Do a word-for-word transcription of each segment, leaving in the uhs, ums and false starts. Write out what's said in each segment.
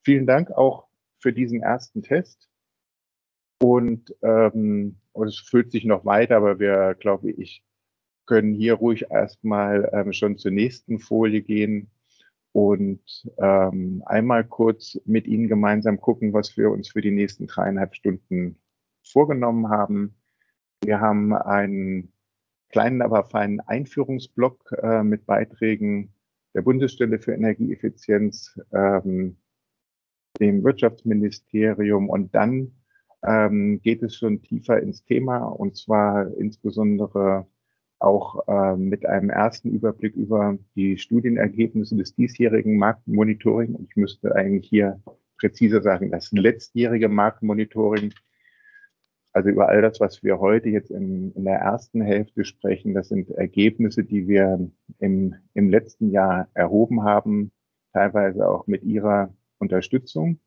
vielen Dank auch für diesen ersten Test. Und, ähm, und es fühlt sich noch weiter, aber wir, glaube ich, können hier ruhig erstmal ähm, schon zur nächsten Folie gehen und ähm, einmal kurz mit Ihnen gemeinsam gucken, was wir uns für die nächsten dreieinhalb Stunden vorgenommen haben. Wir haben einen kleinen, aber feinen Einführungsblock äh, mit Beiträgen der Bundesstelle für Energieeffizienz, ähm, dem Wirtschaftsministerium, und dann ähm, geht es schon tiefer ins Thema, und zwar insbesondere auch äh, mit einem ersten Überblick über die Studienergebnisse des diesjährigen Marktmonitoring. Und ich müsste eigentlich hier präziser sagen, das letztjährige Marktmonitoring. Also über all das, was wir heute jetzt in, in der ersten Hälfte sprechen, das sind Ergebnisse, die wir im, im letzten Jahr erhoben haben, teilweise auch mit Ihrer Unterstützung.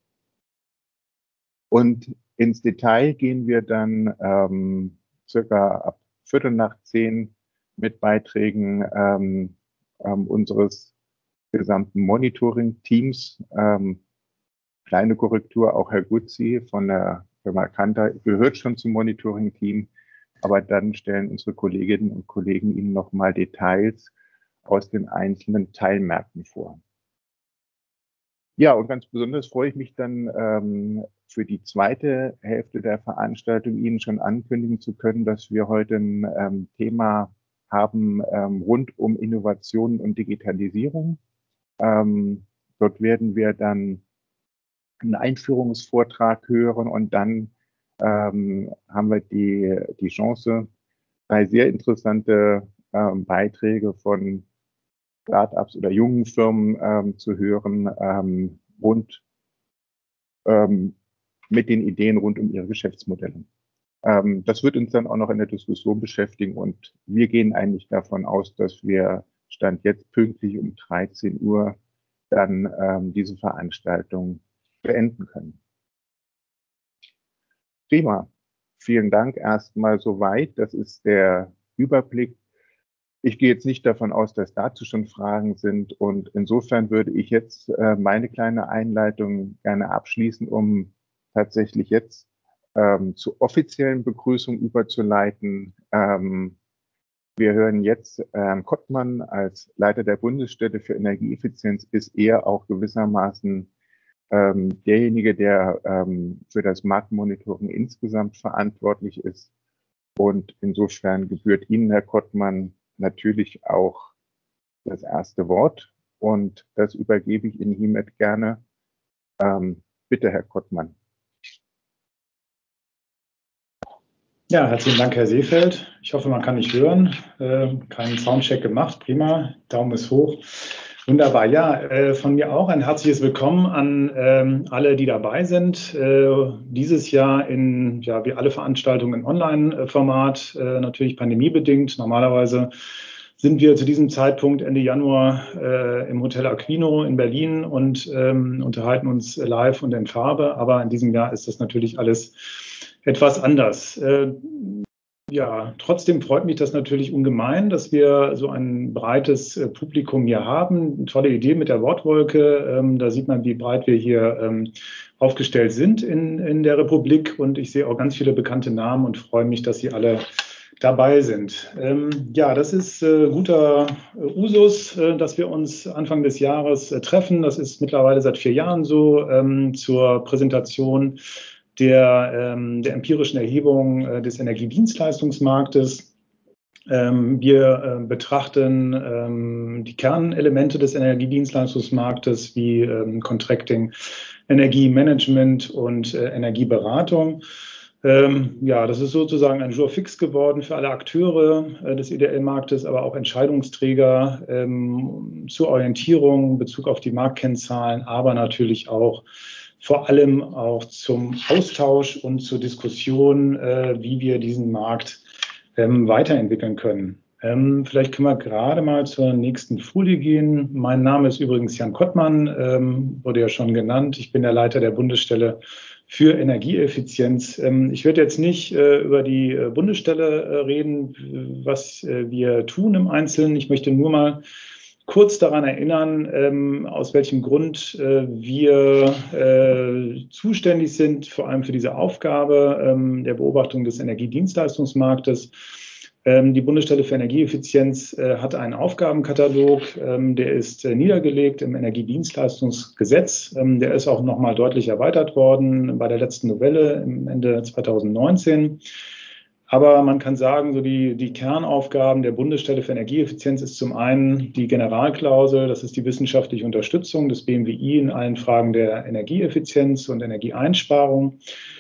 Und ins Detail gehen wir dann ähm, circa ab Viertel nach zehn mit Beiträgen ähm, ähm, unseres gesamten Monitoring-Teams. Ähm, kleine Korrektur, auch Herr Guzzi von der Firma Kanter gehört schon zum Monitoring-Team, aber dann stellen unsere Kolleginnen und Kollegen Ihnen nochmal Details aus den einzelnen Teilmärkten vor. Ja, und ganz besonders freue ich mich dann ähm, für die zweite Hälfte der Veranstaltung Ihnen schon ankündigen zu können, dass wir heute ein ähm, Thema haben ähm, rund um Innovation und Digitalisierung. Ähm, dort werden wir dann einen Einführungsvortrag hören, und dann ähm, haben wir die, die Chance, drei sehr interessante ähm, Beiträge von Start-ups oder jungen Firmen ähm, zu hören, ähm, rund ähm, mit den Ideen rund um ihre Geschäftsmodelle. Ähm, das wird uns dann auch noch in der Diskussion beschäftigen, und wir gehen eigentlich davon aus, dass wir Stand jetzt pünktlich um dreizehn Uhr dann ähm, diese Veranstaltung beenden können. Prima. Vielen Dank erstmal soweit. Das ist der Überblick. Ich gehe jetzt nicht davon aus, dass dazu schon Fragen sind, und insofern würde ich jetzt äh, meine kleine Einleitung gerne abschließen, um tatsächlich jetzt ähm, zur offiziellen Begrüßung überzuleiten. Ähm, wir hören jetzt Herrn Kottmann als Leiter der Bundesstelle für Energieeffizienz, ist er auch gewissermaßen ähm, derjenige, der ähm, für das Marktmonitoring insgesamt verantwortlich ist. Und insofern gebührt Ihnen, Herr Kottmann, natürlich auch das erste Wort, und das übergebe ich Ihnen hiermit gerne. Ähm, bitte, Herr Kottmann. Ja, herzlichen Dank, Herr Seefeld. Ich hoffe, man kann mich hören. Äh, keinen Soundcheck gemacht, prima. Daumen ist hoch. Wunderbar. Ja, äh, von mir auch ein herzliches Willkommen an ähm, alle, die dabei sind. Äh, dieses Jahr in, ja, wie alle Veranstaltungen, in Online-Format, äh, natürlich pandemiebedingt. Normalerweise sind wir zu diesem Zeitpunkt Ende Januar äh, im Hotel Aquino in Berlin und ähm, unterhalten uns live und in Farbe. Aber in diesem Jahr ist das natürlich alles etwas anders. Äh, ja, trotzdem freut mich das natürlich ungemein, dass wir so ein breites äh, Publikum hier haben. Eine tolle Idee mit der Wortwolke. Ähm, da sieht man, wie breit wir hier ähm, aufgestellt sind in, in der Republik. Und ich sehe auch ganz viele bekannte Namen und freue mich, dass Sie alle dabei sind. Ähm, ja, das ist äh, guter äh, Usus, äh, dass wir uns Anfang des Jahres äh, treffen. Das ist mittlerweile seit vier Jahren so, ähm, zur Präsentation der, ähm, der empirischen Erhebung äh, des Energiedienstleistungsmarktes. Ähm, wir äh, betrachten ähm, die Kernelemente des Energiedienstleistungsmarktes wie ähm, Contracting, Energiemanagement und äh, Energieberatung. Ähm, ja, das ist sozusagen ein Jour fix geworden für alle Akteure äh, des E D L-Marktes, aber auch Entscheidungsträger ähm, zur Orientierung in Bezug auf die Marktkennzahlen, aber natürlich auch vor allem auch zum Austausch und zur Diskussion, äh, wie wir diesen Markt ähm, weiterentwickeln können. Ähm, vielleicht können wir gerade mal zur nächsten Folie gehen. Mein Name ist übrigens Jan Kottmann, ähm, wurde ja schon genannt. Ich bin der Leiter der Bundesstelle für Energieeffizienz. Ähm, ich werde jetzt nicht äh, über die äh, Bundesstelle äh, reden, was äh, wir tun im Einzelnen. Ich möchte nur mal kurz daran erinnern, ähm, aus welchem Grund äh, wir äh, zuständig sind, vor allem für diese Aufgabe ähm, der Beobachtung des Energiedienstleistungsmarktes. Ähm, die Bundesstelle für Energieeffizienz äh, hat einen Aufgabenkatalog, ähm, der ist äh, niedergelegt im Energiedienstleistungsgesetz. Ähm, der ist auch nochmal deutlich erweitert worden bei der letzten Novelle im Ende zweitausendneunzehn. Aber man kann sagen, so die, die Kernaufgaben der Bundesstelle für Energieeffizienz ist zum einen die Generalklausel, das ist die wissenschaftliche Unterstützung des B M W I in allen Fragen der Energieeffizienz und Energieeinsparung,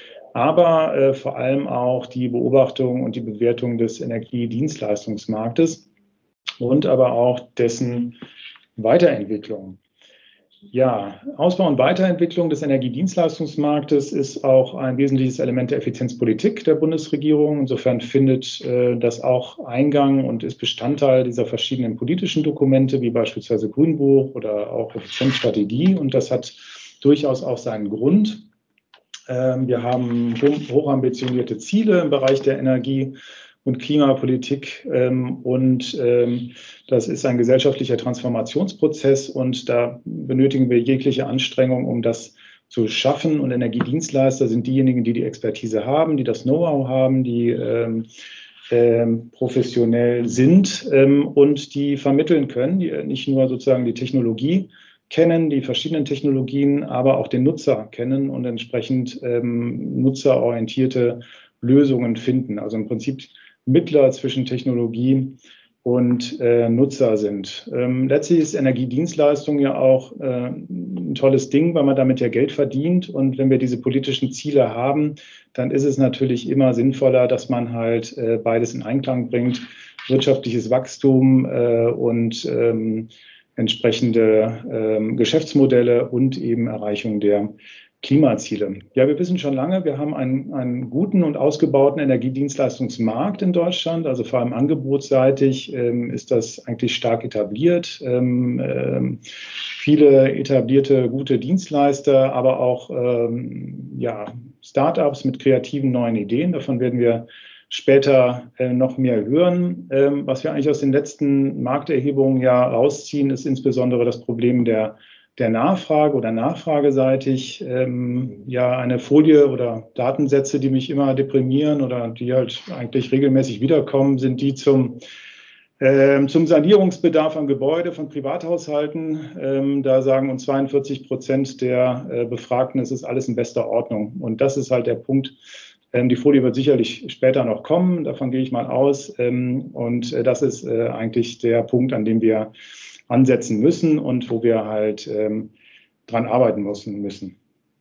aber äh, vor allem auch die Beobachtung und die Bewertung des Energiedienstleistungsmarktes und aber auch dessen Weiterentwicklung. Ja, Ausbau und Weiterentwicklung des Energiedienstleistungsmarktes ist auch ein wesentliches Element der Effizienzpolitik der Bundesregierung. Insofern findet äh, das auch Eingang und ist Bestandteil dieser verschiedenen politischen Dokumente, wie beispielsweise Grünbuch oder auch Effizienzstrategie. Und das hat durchaus auch seinen Grund. Ähm, wir haben hochambitionierte Ziele im Bereich der Energie und Klimapolitik ähm, und ähm, das ist ein gesellschaftlicher Transformationsprozess und da benötigen wir jegliche Anstrengung, um das zu schaffen, und Energiedienstleister sind diejenigen, die die Expertise haben, die das Know-how haben, die ähm, ähm, professionell sind ähm, und die vermitteln können, die nicht nur sozusagen die Technologie kennen, die verschiedenen Technologien, aber auch den Nutzer kennen und entsprechend ähm, nutzerorientierte Lösungen finden. Also im Prinzip Mittler zwischen Technologie und äh, Nutzer sind. Ähm, letztlich ist Energiedienstleistung ja auch äh, ein tolles Ding, weil man damit ja Geld verdient. Und wenn wir diese politischen Ziele haben, dann ist es natürlich immer sinnvoller, dass man halt äh, beides in Einklang bringt. Wirtschaftliches Wachstum äh, und ähm, entsprechende ähm, Geschäftsmodelle und eben Erreichung der Klimaziele. Ja, wir wissen schon lange, wir haben einen, einen guten und ausgebauten Energiedienstleistungsmarkt in Deutschland. Also vor allem angebotsseitig ähm, ist das eigentlich stark etabliert. Ähm, ähm, viele etablierte, gute Dienstleister, aber auch ähm, ja, Startups mit kreativen neuen Ideen. Davon werden wir später äh, noch mehr hören. Ähm, was wir eigentlich aus den letzten Markterhebungen ja rausziehen, ist insbesondere das Problem der der Nachfrage oder nachfrageseitig. Ähm, ja, eine Folie oder Datensätze, die mich immer deprimieren oder die halt eigentlich regelmäßig wiederkommen, sind die zum, ähm, zum Sanierungsbedarf am Gebäude von Privathaushalten. Ähm, da sagen uns zweiundvierzig Prozent der äh, Befragten, es ist alles in bester Ordnung. Und das ist halt der Punkt. Ähm, die Folie wird sicherlich später noch kommen, davon gehe ich mal aus. Ähm, und äh, das ist äh, eigentlich der Punkt, an dem wir ansetzen müssen und wo wir halt ähm, dran arbeiten müssen. müssen.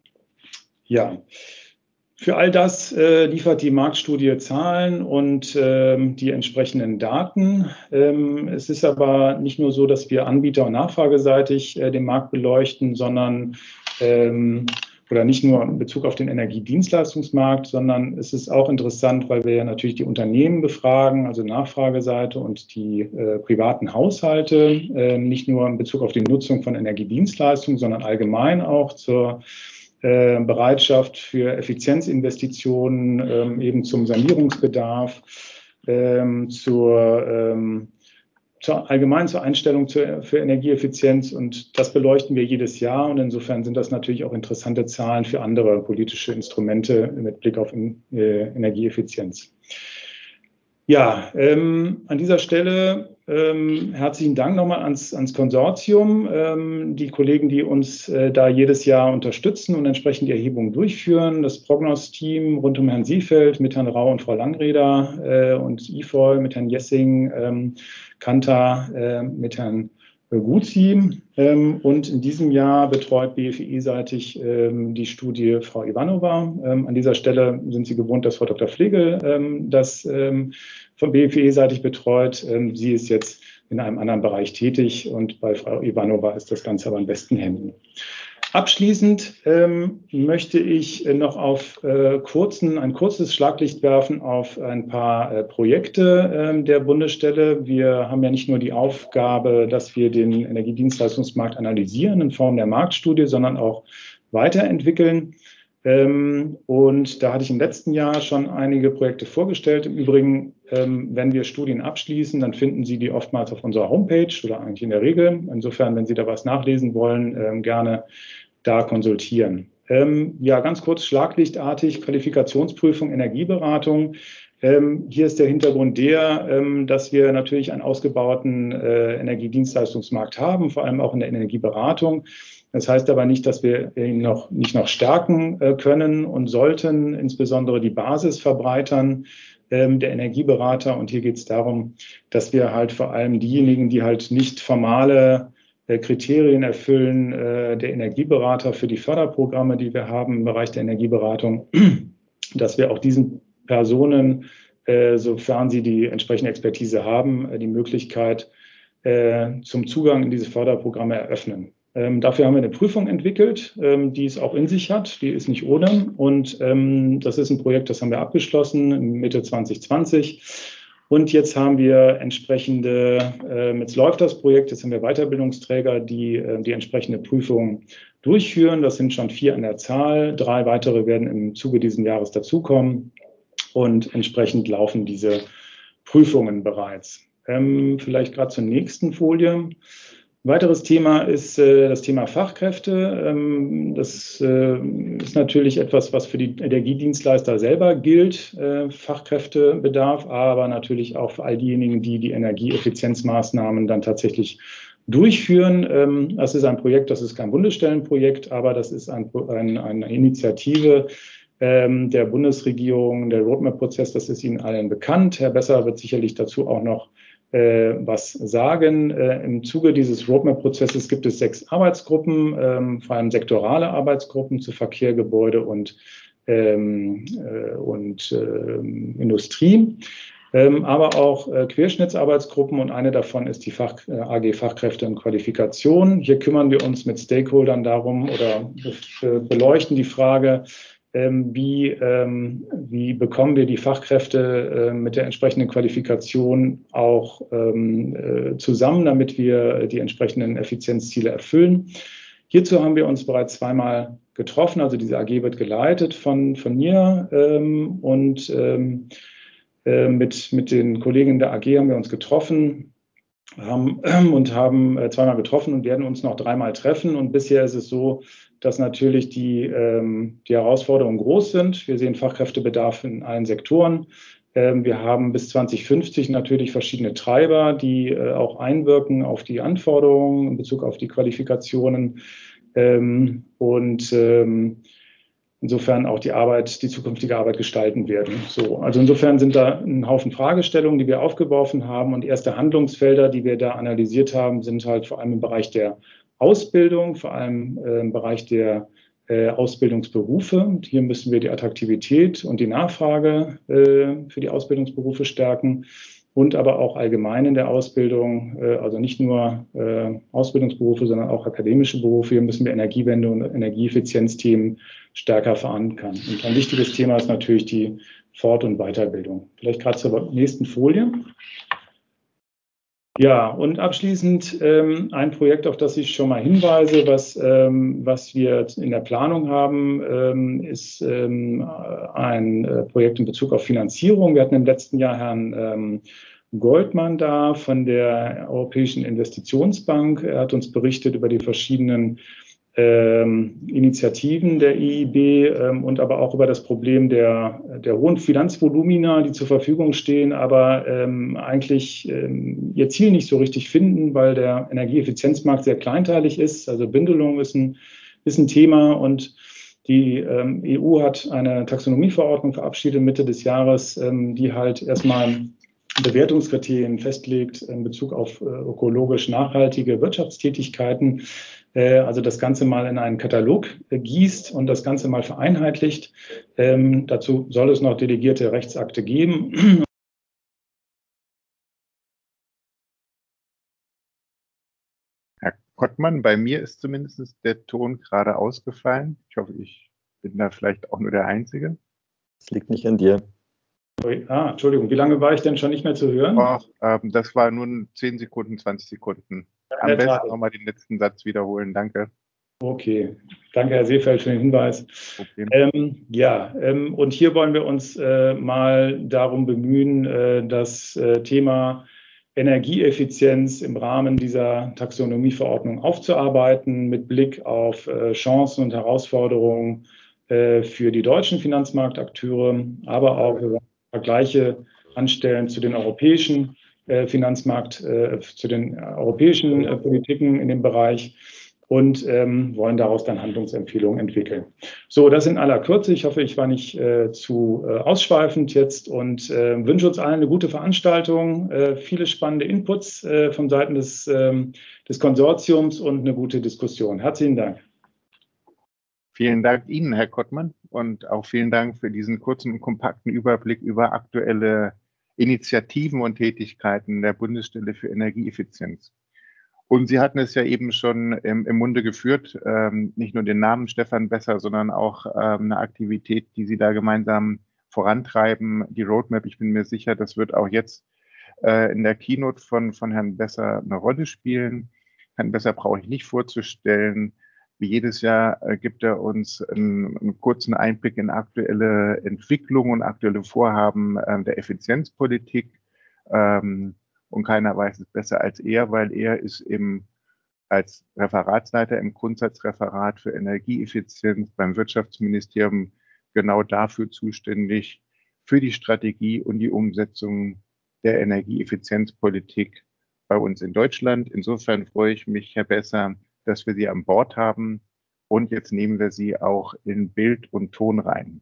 Ja, für all das äh, liefert die Marktstudie Zahlen und ähm, die entsprechenden Daten. Ähm, es ist aber nicht nur so, dass wir Anbieter- und Nachfrageseitig äh, den Markt beleuchten, sondern ähm, oder nicht nur in Bezug auf den Energiedienstleistungsmarkt, sondern es ist auch interessant, weil wir ja natürlich die Unternehmen befragen, also Nachfrageseite und die äh, privaten Haushalte, äh, nicht nur in Bezug auf die Nutzung von Energiedienstleistungen, sondern allgemein auch zur äh, Bereitschaft für Effizienzinvestitionen, ähm, eben zum Sanierungsbedarf, ähm, zur ähm, Zur, allgemein zur Einstellung zur, für Energieeffizienz, und das beleuchten wir jedes Jahr, und insofern sind das natürlich auch interessante Zahlen für andere politische Instrumente mit Blick auf in, äh, Energieeffizienz. Ja, ähm, an dieser Stelle ähm, herzlichen Dank nochmal ans, ans Konsortium, ähm, die Kollegen, die uns äh, da jedes Jahr unterstützen und entsprechend die Erhebungen durchführen, das Prognos-Team rund um Herrn Seefeld mit Herrn Rau und Frau Langreder äh, und I F O I mit Herrn Jessing, ähm, Kantar äh, mit Herrn Guzzi. Ähm, und in diesem Jahr betreut B F E I-seitig ähm, die Studie Frau Ivanova. Ähm, an dieser Stelle sind Sie gewohnt, dass Frau Doktor Flegel ähm, das ähm, von B F E I-seitig betreut. Ähm, sie ist jetzt in einem anderen Bereich tätig und bei Frau Ivanova ist das Ganze aber in besten Händen. Abschließend ähm, möchte ich noch auf äh, kurzen, ein kurzes Schlaglicht werfen auf ein paar äh, Projekte äh, der Bundesstelle. Wir haben ja nicht nur die Aufgabe, dass wir den Energiedienstleistungsmarkt analysieren in Form der Marktstudie, sondern auch weiterentwickeln. Ähm, und da hatte ich im letzten Jahr schon einige Projekte vorgestellt. Im Übrigen, ähm, wenn wir Studien abschließen, dann finden Sie die oftmals auf unserer Homepage oder eigentlich in der Regel. Insofern, wenn Sie da was nachlesen wollen, ähm, gerne da konsultieren. Ähm, ja, ganz kurz schlaglichtartig, Qualifikationsprüfung, Energieberatung. Ähm, hier ist der Hintergrund der, ähm, dass wir natürlich einen ausgebauten äh, Energiedienstleistungsmarkt haben, vor allem auch in der Energieberatung. Das heißt aber nicht, dass wir ihn noch, nicht noch stärken äh, können und sollten, insbesondere die Basis verbreitern ähm, der Energieberater. Und hier geht es darum, dass wir halt vor allem diejenigen, die halt nicht formale äh, Kriterien erfüllen, äh, der Energieberater für die Förderprogramme, die wir haben im Bereich der Energieberatung, dass wir auch diesen Personen, äh, sofern sie die entsprechende Expertise haben, äh, die Möglichkeit äh, zum Zugang in diese Förderprogramme eröffnen. Ähm, dafür haben wir eine Prüfung entwickelt, ähm, die es auch in sich hat. Die ist nicht ohne. Und ähm, das ist ein Projekt, das haben wir abgeschlossen Mitte zwanzig zwanzig. Und jetzt haben wir entsprechende, äh, jetzt läuft das Projekt, jetzt haben wir Weiterbildungsträger, die äh, die entsprechende Prüfung durchführen. Das sind schon vier an der Zahl. Drei weitere werden im Zuge dieses Jahres dazukommen. Und entsprechend laufen diese Prüfungen bereits. Ähm, vielleicht gerade zur nächsten Folie. Ein weiteres Thema ist äh, das Thema Fachkräfte. Ähm, das äh, ist natürlich etwas, was für die Energiedienstleister selber gilt, äh, Fachkräftebedarf, aber natürlich auch für all diejenigen, die die Energieeffizienzmaßnahmen dann tatsächlich durchführen. Ähm, das ist ein Projekt, das ist kein Bundesstellenprojekt, aber das ist ein, ein, eine Initiative ähm, der Bundesregierung, der Roadmap-Prozess, das ist Ihnen allen bekannt. Herr Besser wird sicherlich dazu auch noch äh, was sagen. Äh, Im Zuge dieses Roadmap-Prozesses gibt es sechs Arbeitsgruppen, ähm, vor allem sektorale Arbeitsgruppen zu Verkehr, Gebäude und, ähm, äh, und äh, Industrie. Ähm, aber auch äh, Querschnittsarbeitsgruppen und eine davon ist die Fach, äh, A G Fachkräfte und Qualifikation. Hier kümmern wir uns mit Stakeholdern darum oder äh, beleuchten die Frage, ähm, wie, ähm, wie bekommen wir die Fachkräfte äh, mit der entsprechenden Qualifikation auch ähm, äh, zusammen, damit wir die entsprechenden Effizienzziele erfüllen. Hierzu haben wir uns bereits zweimal getroffen. Also diese A G wird geleitet von, von mir ähm, und ähm, äh, mit, mit den Kollegen der A G haben wir uns getroffen haben, und haben äh, zweimal getroffen und werden uns noch dreimal treffen. Und bisher ist es so, dass natürlich die, ähm, die Herausforderungen groß sind. Wir sehen Fachkräftebedarf in allen Sektoren. Ähm, wir haben bis zwanzig fünfzig natürlich verschiedene Treiber, die äh, auch einwirken auf die Anforderungen in Bezug auf die Qualifikationen. Ähm, und ähm, insofern auch die Arbeit, die zukünftige Arbeit gestalten werden. So, also insofern sind da ein Haufen Fragestellungen, die wir aufgeworfen haben, und erste Handlungsfelder, die wir da analysiert haben, sind halt vor allem im Bereich der Ausbildung, vor allem äh, im Bereich der äh, Ausbildungsberufe. Und hier müssen wir die Attraktivität und die Nachfrage äh, für die Ausbildungsberufe stärken. Und aber auch allgemein in der Ausbildung, äh, also nicht nur äh, Ausbildungsberufe, sondern auch akademische Berufe. Hier müssen wir Energiewende und Energieeffizienzthemen stärker verankern. Und ein wichtiges Thema ist natürlich die Fort- und Weiterbildung. Vielleicht gerade zur nächsten Folie. Ja, und abschließend ähm, ein Projekt, auf das ich schon mal hinweise, was, ähm, was wir in der Planung haben, ähm, ist ähm, ein äh, Projekt in Bezug auf Finanzierung. Wir hatten im letzten Jahr Herrn ähm, Goldmann da von der Europäischen Investitionsbank. Er hat uns berichtet über die verschiedenen Ähm, Initiativen der E I B ähm, und aber auch über das Problem der, der hohen Finanzvolumina, die zur Verfügung stehen, aber ähm, eigentlich ähm, ihr Ziel nicht so richtig finden, weil der Energieeffizienzmarkt sehr kleinteilig ist. Also Bündelung ist ein, ist ein Thema, und die ähm, E U hat eine Taxonomieverordnung verabschiedet Mitte des Jahres, ähm, die halt erstmal Bewertungskriterien festlegt in Bezug auf äh, ökologisch nachhaltige Wirtschaftstätigkeiten. Also das Ganze mal in einen Katalog gießt und das Ganze mal vereinheitlicht. Ähm, dazu soll es noch delegierte Rechtsakte geben. Herr Kottmann, bei mir ist zumindest der Ton gerade ausgefallen. Ich hoffe, ich bin da vielleicht auch nur der Einzige. Das liegt nicht an dir. Ah, Entschuldigung, wie lange war ich denn schon nicht mehr zu hören? Oh, ähm, das war nur zehn Sekunden, zwanzig Sekunden. Am besten nochmal den letzten Satz wiederholen, danke. Okay, danke Herr Seefeld für den Hinweis. Okay. Ähm, ja, ähm, und hier wollen wir uns äh, mal darum bemühen, äh, das äh, Thema Energieeffizienz im Rahmen dieser Taxonomieverordnung aufzuarbeiten, mit Blick auf äh, Chancen und Herausforderungen äh, für die deutschen Finanzmarktakteure, aber auch wir wollen Vergleiche anstellen zu den europäischen äh, Finanzmarkt, äh, zu den äh, europäischen äh, Politiken in dem Bereich und ähm, wollen daraus dann Handlungsempfehlungen entwickeln. So, das in aller Kürze. Ich hoffe, ich war nicht äh, zu äh, ausschweifend jetzt und äh, wünsche uns allen eine gute Veranstaltung, äh, viele spannende Inputs äh, von Seiten des, ähm, des Konsortiums und eine gute Diskussion. Herzlichen Dank. Vielen Dank Ihnen, Herr Kottmann, und auch vielen Dank für diesen kurzen und kompakten Überblick über aktuelle Initiativen und Tätigkeiten der Bundesstelle für Energieeffizienz. Und Sie hatten es ja eben schon im, im Munde geführt, ähm, nicht nur den Namen Stefan Besser, sondern auch ähm, eine Aktivität, die Sie da gemeinsam vorantreiben, die Roadmap. Ich bin mir sicher, das wird auch jetzt äh, in der Keynote von, von Herrn Besser eine Rolle spielen. Herrn Besser brauche ich nicht vorzustellen. Wie jedes Jahr äh, gibt er uns einen, einen kurzen Einblick in aktuelle Entwicklungen und aktuelle Vorhaben äh, der Effizienzpolitik. Ähm, Und keiner weiß es besser als er, weil er ist im, als Referatsleiter im Grundsatzreferat für Energieeffizienz beim Wirtschaftsministerium genau dafür zuständig, für die Strategie und die Umsetzung der Energieeffizienzpolitik bei uns in Deutschland. Insofern freue ich mich, Herr Besser, dass wir Sie an Bord haben. Und jetzt nehmen wir Sie auch in Bild und Ton rein.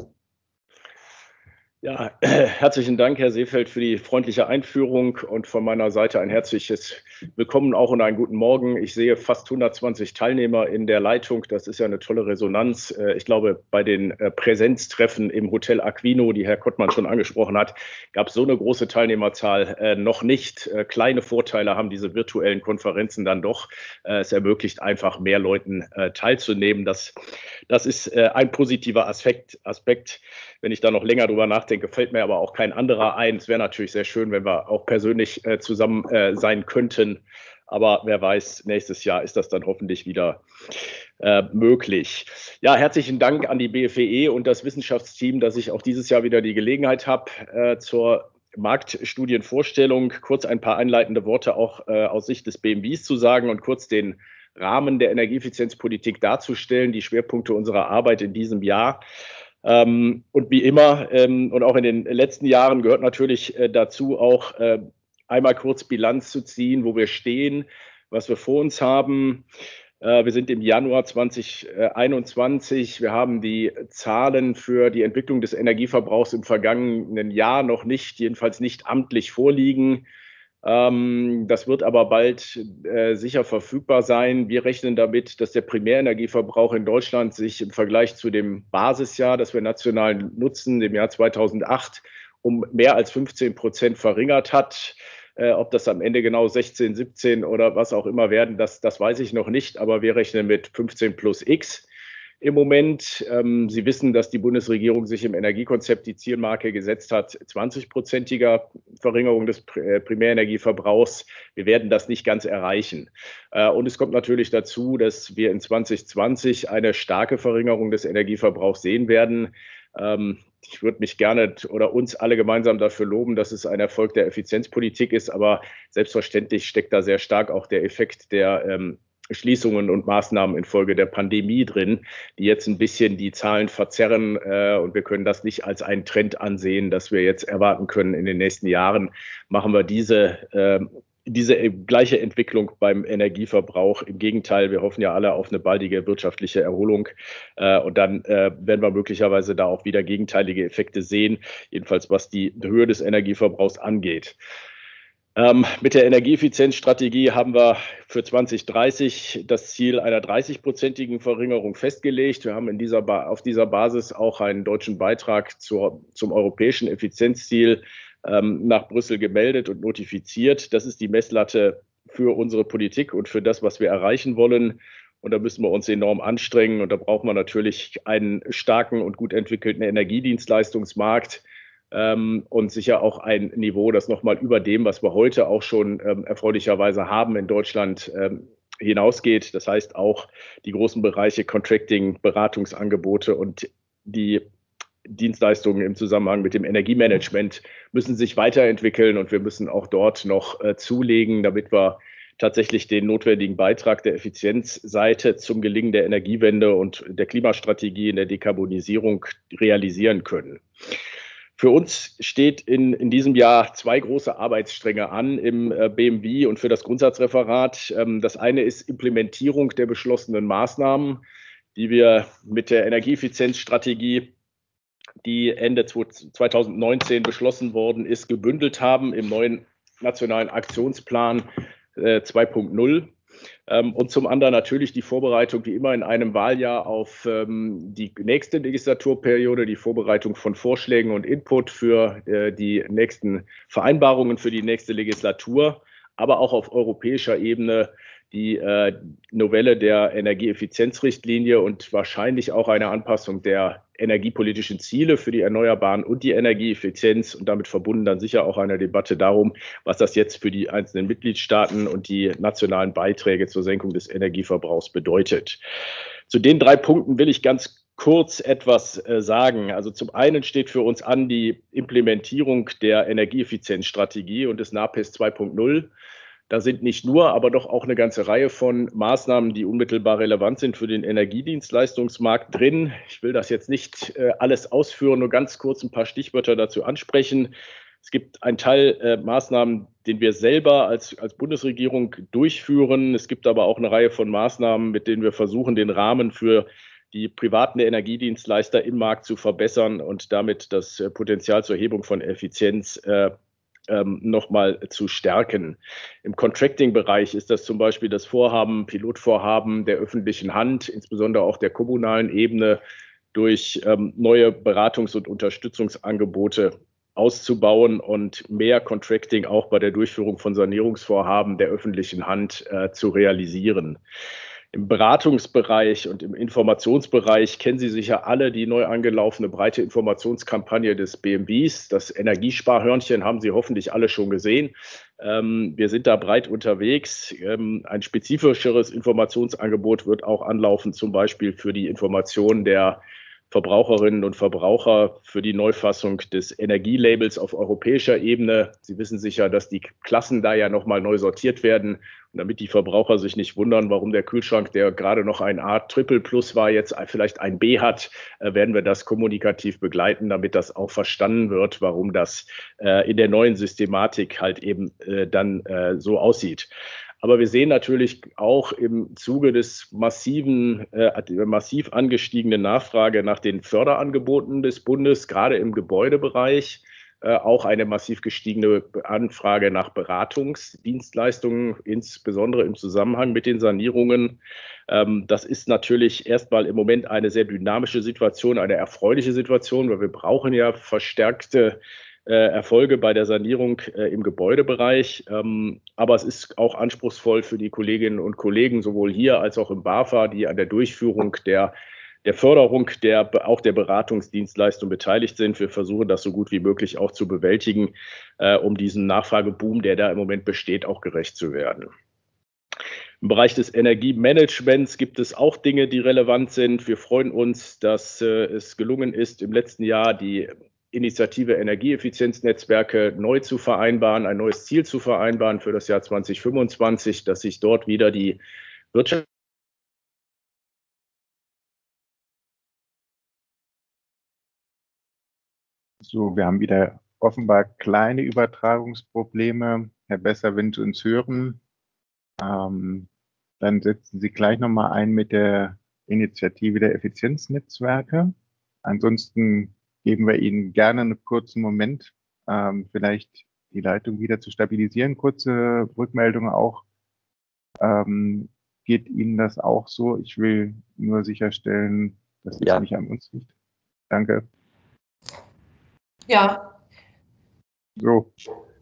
Ja, herzlichen Dank, Herr Seefeld, für die freundliche Einführung und von meiner Seite ein herzliches Willkommen auch und einen guten Morgen. Ich sehe fast hundertzwanzig Teilnehmer in der Leitung. Das ist ja eine tolle Resonanz. Ich glaube, bei den Präsenztreffen im Hotel Aquino, die Herr Kottmann schon angesprochen hat, gab es so eine große Teilnehmerzahl noch nicht. Kleine Vorteile haben diese virtuellen Konferenzen dann doch. Es ermöglicht einfach mehr Leuten teilzunehmen. Das, das ist ein positiver Aspekt, Aspekt. Wenn ich da noch länger drüber nachdenke, fällt mir aber auch kein anderer ein. Es wäre natürlich sehr schön, wenn wir auch persönlich äh, zusammen äh, sein könnten. Aber wer weiß, nächstes Jahr ist das dann hoffentlich wieder äh, möglich. Ja, herzlichen Dank an die B F W E und das Wissenschaftsteam, dass ich auch dieses Jahr wieder die Gelegenheit habe äh, zur Marktstudienvorstellung kurz ein paar einleitende Worte auch äh, aus Sicht des B M Ws zu sagen und kurz den Rahmen der Energieeffizienzpolitik darzustellen, die Schwerpunkte unserer Arbeit in diesem Jahr. Ähm, und wie immer ähm, und auch in den letzten Jahren gehört natürlich äh, dazu auch äh, einmal kurz Bilanz zu ziehen, wo wir stehen, was wir vor uns haben. Äh, wir sind im Januar zweitausendeinundzwanzig. Wir haben die Zahlen für die Entwicklung des Energieverbrauchs im vergangenen Jahr noch nicht, jedenfalls nicht amtlich vorliegen. Ähm, das wird aber bald äh, sicher verfügbar sein. Wir rechnen damit, dass der Primärenergieverbrauch in Deutschland sich im Vergleich zu dem Basisjahr, das wir national nutzen, dem Jahr zweitausendacht, um mehr als fünfzehn Prozent verringert hat. Äh, ob das am Ende genau sechzehn, siebzehn oder was auch immer werden, das, das weiß ich noch nicht. Aber wir rechnen mit fünfzehn plus X. Im Moment. Ähm, Sie wissen, dass die Bundesregierung sich im Energiekonzept die Zielmarke gesetzt hat, zwanzig-prozentiger Verringerung des Primärenergieverbrauchs. Wir werden das nicht ganz erreichen. Äh, und es kommt natürlich dazu, dass wir in zweitausendzwanzig eine starke Verringerung des Energieverbrauchs sehen werden. Ähm, ich würde mich gerne oder uns alle gemeinsam dafür loben, dass es ein Erfolg der Effizienzpolitik ist. Aber selbstverständlich steckt da sehr stark auch der Effekt der ähm, Schließungen und Maßnahmen infolge der Pandemie drin, die jetzt ein bisschen die Zahlen verzerren. Äh, und wir können das nicht als einen Trend ansehen, dass wir jetzt erwarten können, in den nächsten Jahren machen wir diese, äh, diese gleiche Entwicklung beim Energieverbrauch. Im Gegenteil, wir hoffen ja alle auf eine baldige wirtschaftliche Erholung. Äh, und dann äh, werden wir möglicherweise da auch wieder gegenteilige Effekte sehen, jedenfalls was die Höhe des Energieverbrauchs angeht. Ähm, mit der Energieeffizienzstrategie haben wir für zweitausenddreißig das Ziel einer dreißig-prozentigen Verringerung festgelegt. Wir haben in dieser auf dieser Basis auch einen deutschen Beitrag zur, zum europäischen Effizienzziel ähm, nach Brüssel gemeldet und notifiziert. Das ist die Messlatte für unsere Politik und für das, was wir erreichen wollen. Und da müssen wir uns enorm anstrengen. Und da braucht man natürlich einen starken und gut entwickelten Energiedienstleistungsmarkt. Ähm, und sicher auch ein Niveau, das nochmal über dem, was wir heute auch schon ähm, erfreulicherweise haben in Deutschland, ähm, hinausgeht. Das heißt auch die großen Bereiche Contracting, Beratungsangebote und die Dienstleistungen im Zusammenhang mit dem Energiemanagement müssen sich weiterentwickeln und wir müssen auch dort noch äh, zulegen, damit wir tatsächlich den notwendigen Beitrag der Effizienzseite zum Gelingen der Energiewende und der Klimastrategie in der Dekarbonisierung realisieren können. Für uns steht in, in diesem Jahr zwei große Arbeitsstränge an im äh, B M W und für das Grundsatzreferat. Ähm, das eine ist Implementierung der beschlossenen Maßnahmen, die wir mit der Energieeffizienzstrategie, die Ende zweitausendneunzehn beschlossen worden ist, gebündelt haben im neuen Nationalen Aktionsplan äh, zwei Punkt null. Ähm, und zum anderen natürlich die Vorbereitung, wie immer in einem Wahljahr, auf ähm, die nächste Legislaturperiode, die Vorbereitung von Vorschlägen und Input für äh, die nächsten Vereinbarungen für die nächste Legislatur, aber auch auf europäischer Ebene die äh, Novelle der Energieeffizienzrichtlinie und wahrscheinlich auch eine Anpassung der energiepolitischen Ziele für die Erneuerbaren und die Energieeffizienz und damit verbunden dann sicher auch eine Debatte darum, was das jetzt für die einzelnen Mitgliedstaaten und die nationalen Beiträge zur Senkung des Energieverbrauchs bedeutet. Zu den drei Punkten will ich ganz kurz etwas äh, sagen. Also zum einen steht für uns an die Implementierung der Energieeffizienzstrategie und des NAPES zwei Punkt null. Da sind nicht nur, aber doch auch eine ganze Reihe von Maßnahmen, die unmittelbar relevant sind für den Energiedienstleistungsmarkt drin. Ich will das jetzt nicht äh, alles ausführen, nur ganz kurz ein paar Stichwörter dazu ansprechen. Es gibt einen Teil äh, Maßnahmen, den wir selber als, als Bundesregierung durchführen. Es gibt aber auch eine Reihe von Maßnahmen, mit denen wir versuchen, den Rahmen für die privaten Energiedienstleister im Markt zu verbessern und damit das äh, Potenzial zur Erhebung von Effizienz äh, ähm, nochmal zu stärken. Im Contracting-Bereich ist das zum Beispiel das Vorhaben, Pilotvorhaben der öffentlichen Hand, insbesondere auch der kommunalen Ebene, durch ähm, neue Beratungs- und Unterstützungsangebote auszubauen und mehr Contracting auch bei der Durchführung von Sanierungsvorhaben der öffentlichen Hand äh, zu realisieren. Im Beratungsbereich und im Informationsbereich kennen Sie sicher alle die neu angelaufene breite Informationskampagne des B M Ws. Das Energiesparhörnchen haben Sie hoffentlich alle schon gesehen. Ähm, wir sind da breit unterwegs. Ähm, ein spezifischeres Informationsangebot wird auch anlaufen, zum Beispiel für die Information der Verbraucherinnen und Verbraucher für die Neufassung des Energielabels auf europäischer Ebene. Sie wissen sicher, dass die Klassen da ja nochmal neu sortiert werden. Und damit die Verbraucher sich nicht wundern, warum der Kühlschrank, der gerade noch ein A Triple Plus war, jetzt vielleicht ein B hat, werden wir das kommunikativ begleiten, damit das auch verstanden wird, warum das in der neuen Systematik halt eben dann so aussieht. Aber wir sehen natürlich auch im Zuge des massiven, äh, massiv angestiegenen Nachfrage nach den Förderangeboten des Bundes, gerade im Gebäudebereich, äh, auch eine massiv gestiegene Anfrage nach Beratungsdienstleistungen, insbesondere im Zusammenhang mit den Sanierungen. Ähm, das ist natürlich erstmal im Moment eine sehr dynamische Situation, eine erfreuliche Situation, weil wir brauchen ja verstärkte Erfolge bei der Sanierung äh, im Gebäudebereich. Ähm, aber es ist auch anspruchsvoll für die Kolleginnen und Kollegen, sowohl hier als auch im BAFA, die an der Durchführung der, der Förderung, der, auch der Beratungsdienstleistung beteiligt sind. Wir versuchen das so gut wie möglich auch zu bewältigen, äh, um diesem Nachfrageboom, der da im Moment besteht, auch gerecht zu werden. Im Bereich des Energiemanagements gibt es auch Dinge, die relevant sind. Wir freuen uns, dass äh, es gelungen ist, im letzten Jahr die Initiative Energieeffizienznetzwerke neu zu vereinbaren, ein neues Ziel zu vereinbaren für das Jahr zweitausendfünfundzwanzig, dass sich dort wieder die Wirtschaft So, wir haben wieder offenbar kleine Übertragungsprobleme. Herr Besser, wenn Sie uns hören, ähm, dann setzen Sie gleich nochmal ein mit der Initiative der Effizienznetzwerke. Ansonsten geben wir Ihnen gerne einen kurzen Moment, ähm, vielleicht die Leitung wieder zu stabilisieren. Kurze Rückmeldung auch. Ähm, geht Ihnen das auch so? Ich will nur sicherstellen, dass es Ja. nicht an uns liegt. Danke. Ja. So.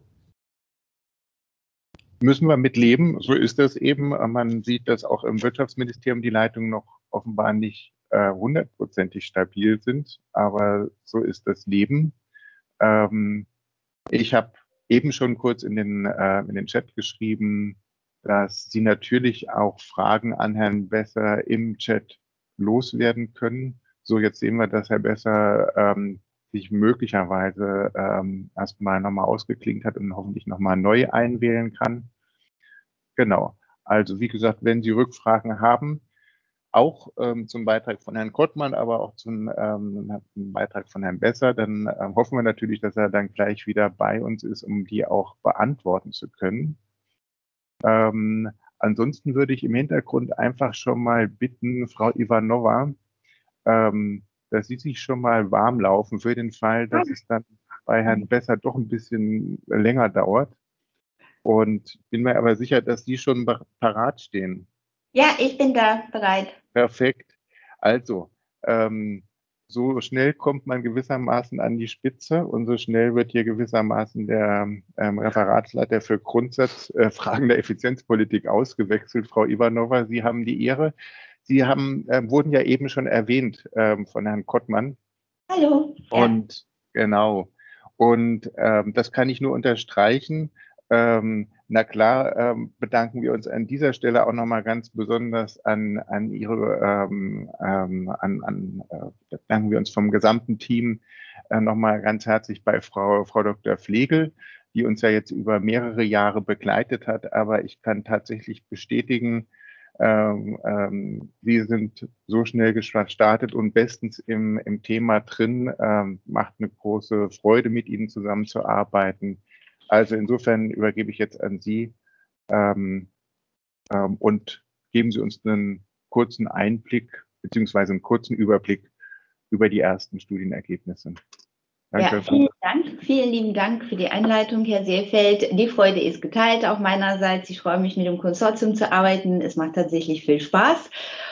Müssen wir mit leben. So ist das eben. Man sieht, dass auch im Wirtschaftsministerium die Leitungen noch offenbar nicht äh, hundertprozentig stabil sind. Aber so ist das Leben. Ähm, ich habe eben schon kurz in den, äh, in den Chat geschrieben, dass Sie natürlich auch Fragen an Herrn Besser im Chat loswerden können. So, jetzt sehen wir, dass Herr Besser ähm, sich möglicherweise ähm, erstmal nochmal ausgeklinkt hat und hoffentlich nochmal neu einwählen kann. Genau. Also wie gesagt, wenn Sie Rückfragen haben, auch ähm, zum Beitrag von Herrn Kottmann, aber auch zum ähm, Beitrag von Herrn Besser, dann ähm, hoffen wir natürlich, dass er dann gleich wieder bei uns ist, um die auch beantworten zu können. Ähm, ansonsten würde ich im Hintergrund einfach schon mal bitten, Frau Ivanova, ähm, dass Sie sich schon mal warm laufen für den Fall, dass es dann bei Herrn Besser doch ein bisschen länger dauert. Und bin mir aber sicher, dass Sie schon parat stehen. Ja, ich bin da bereit. Perfekt. Also, ähm, so schnell kommt man gewissermaßen an die Spitze und so schnell wird hier gewissermaßen der ähm, Referatsleiter für Grundsatzfragen äh, der Effizienzpolitik ausgewechselt. Frau Ivanova, Sie haben die Ehre. Sie haben, äh, wurden ja eben schon erwähnt ähm, von Herrn Kottmann. Hallo. Und ja. Genau. Und ähm, das kann ich nur unterstreichen. Ähm, na klar, ähm, bedanken wir uns an dieser Stelle auch nochmal ganz besonders an, an Ihre, ähm, ähm, an, an, äh, bedanken wir uns vom gesamten Team äh, nochmal ganz herzlich bei Frau, Frau Doktor Flegel, die uns ja jetzt über mehrere Jahre begleitet hat. Aber ich kann tatsächlich bestätigen, ähm, ähm, Sie sind so schnell gestartet und bestens im, im Thema drin. Ähm, macht eine große Freude, mit Ihnen zusammenzuarbeiten. Also insofern übergebe ich jetzt an Sie ähm, ähm, und geben Sie uns einen kurzen Einblick beziehungsweise einen kurzen Überblick über die ersten Studienergebnisse. Danke. Ja, vielen Dank, vielen lieben Dank für die Einleitung, Herr Seefeld. Die Freude ist geteilt auch meinerseits. Ich freue mich, mit dem Konsortium zu arbeiten. Es macht tatsächlich viel Spaß.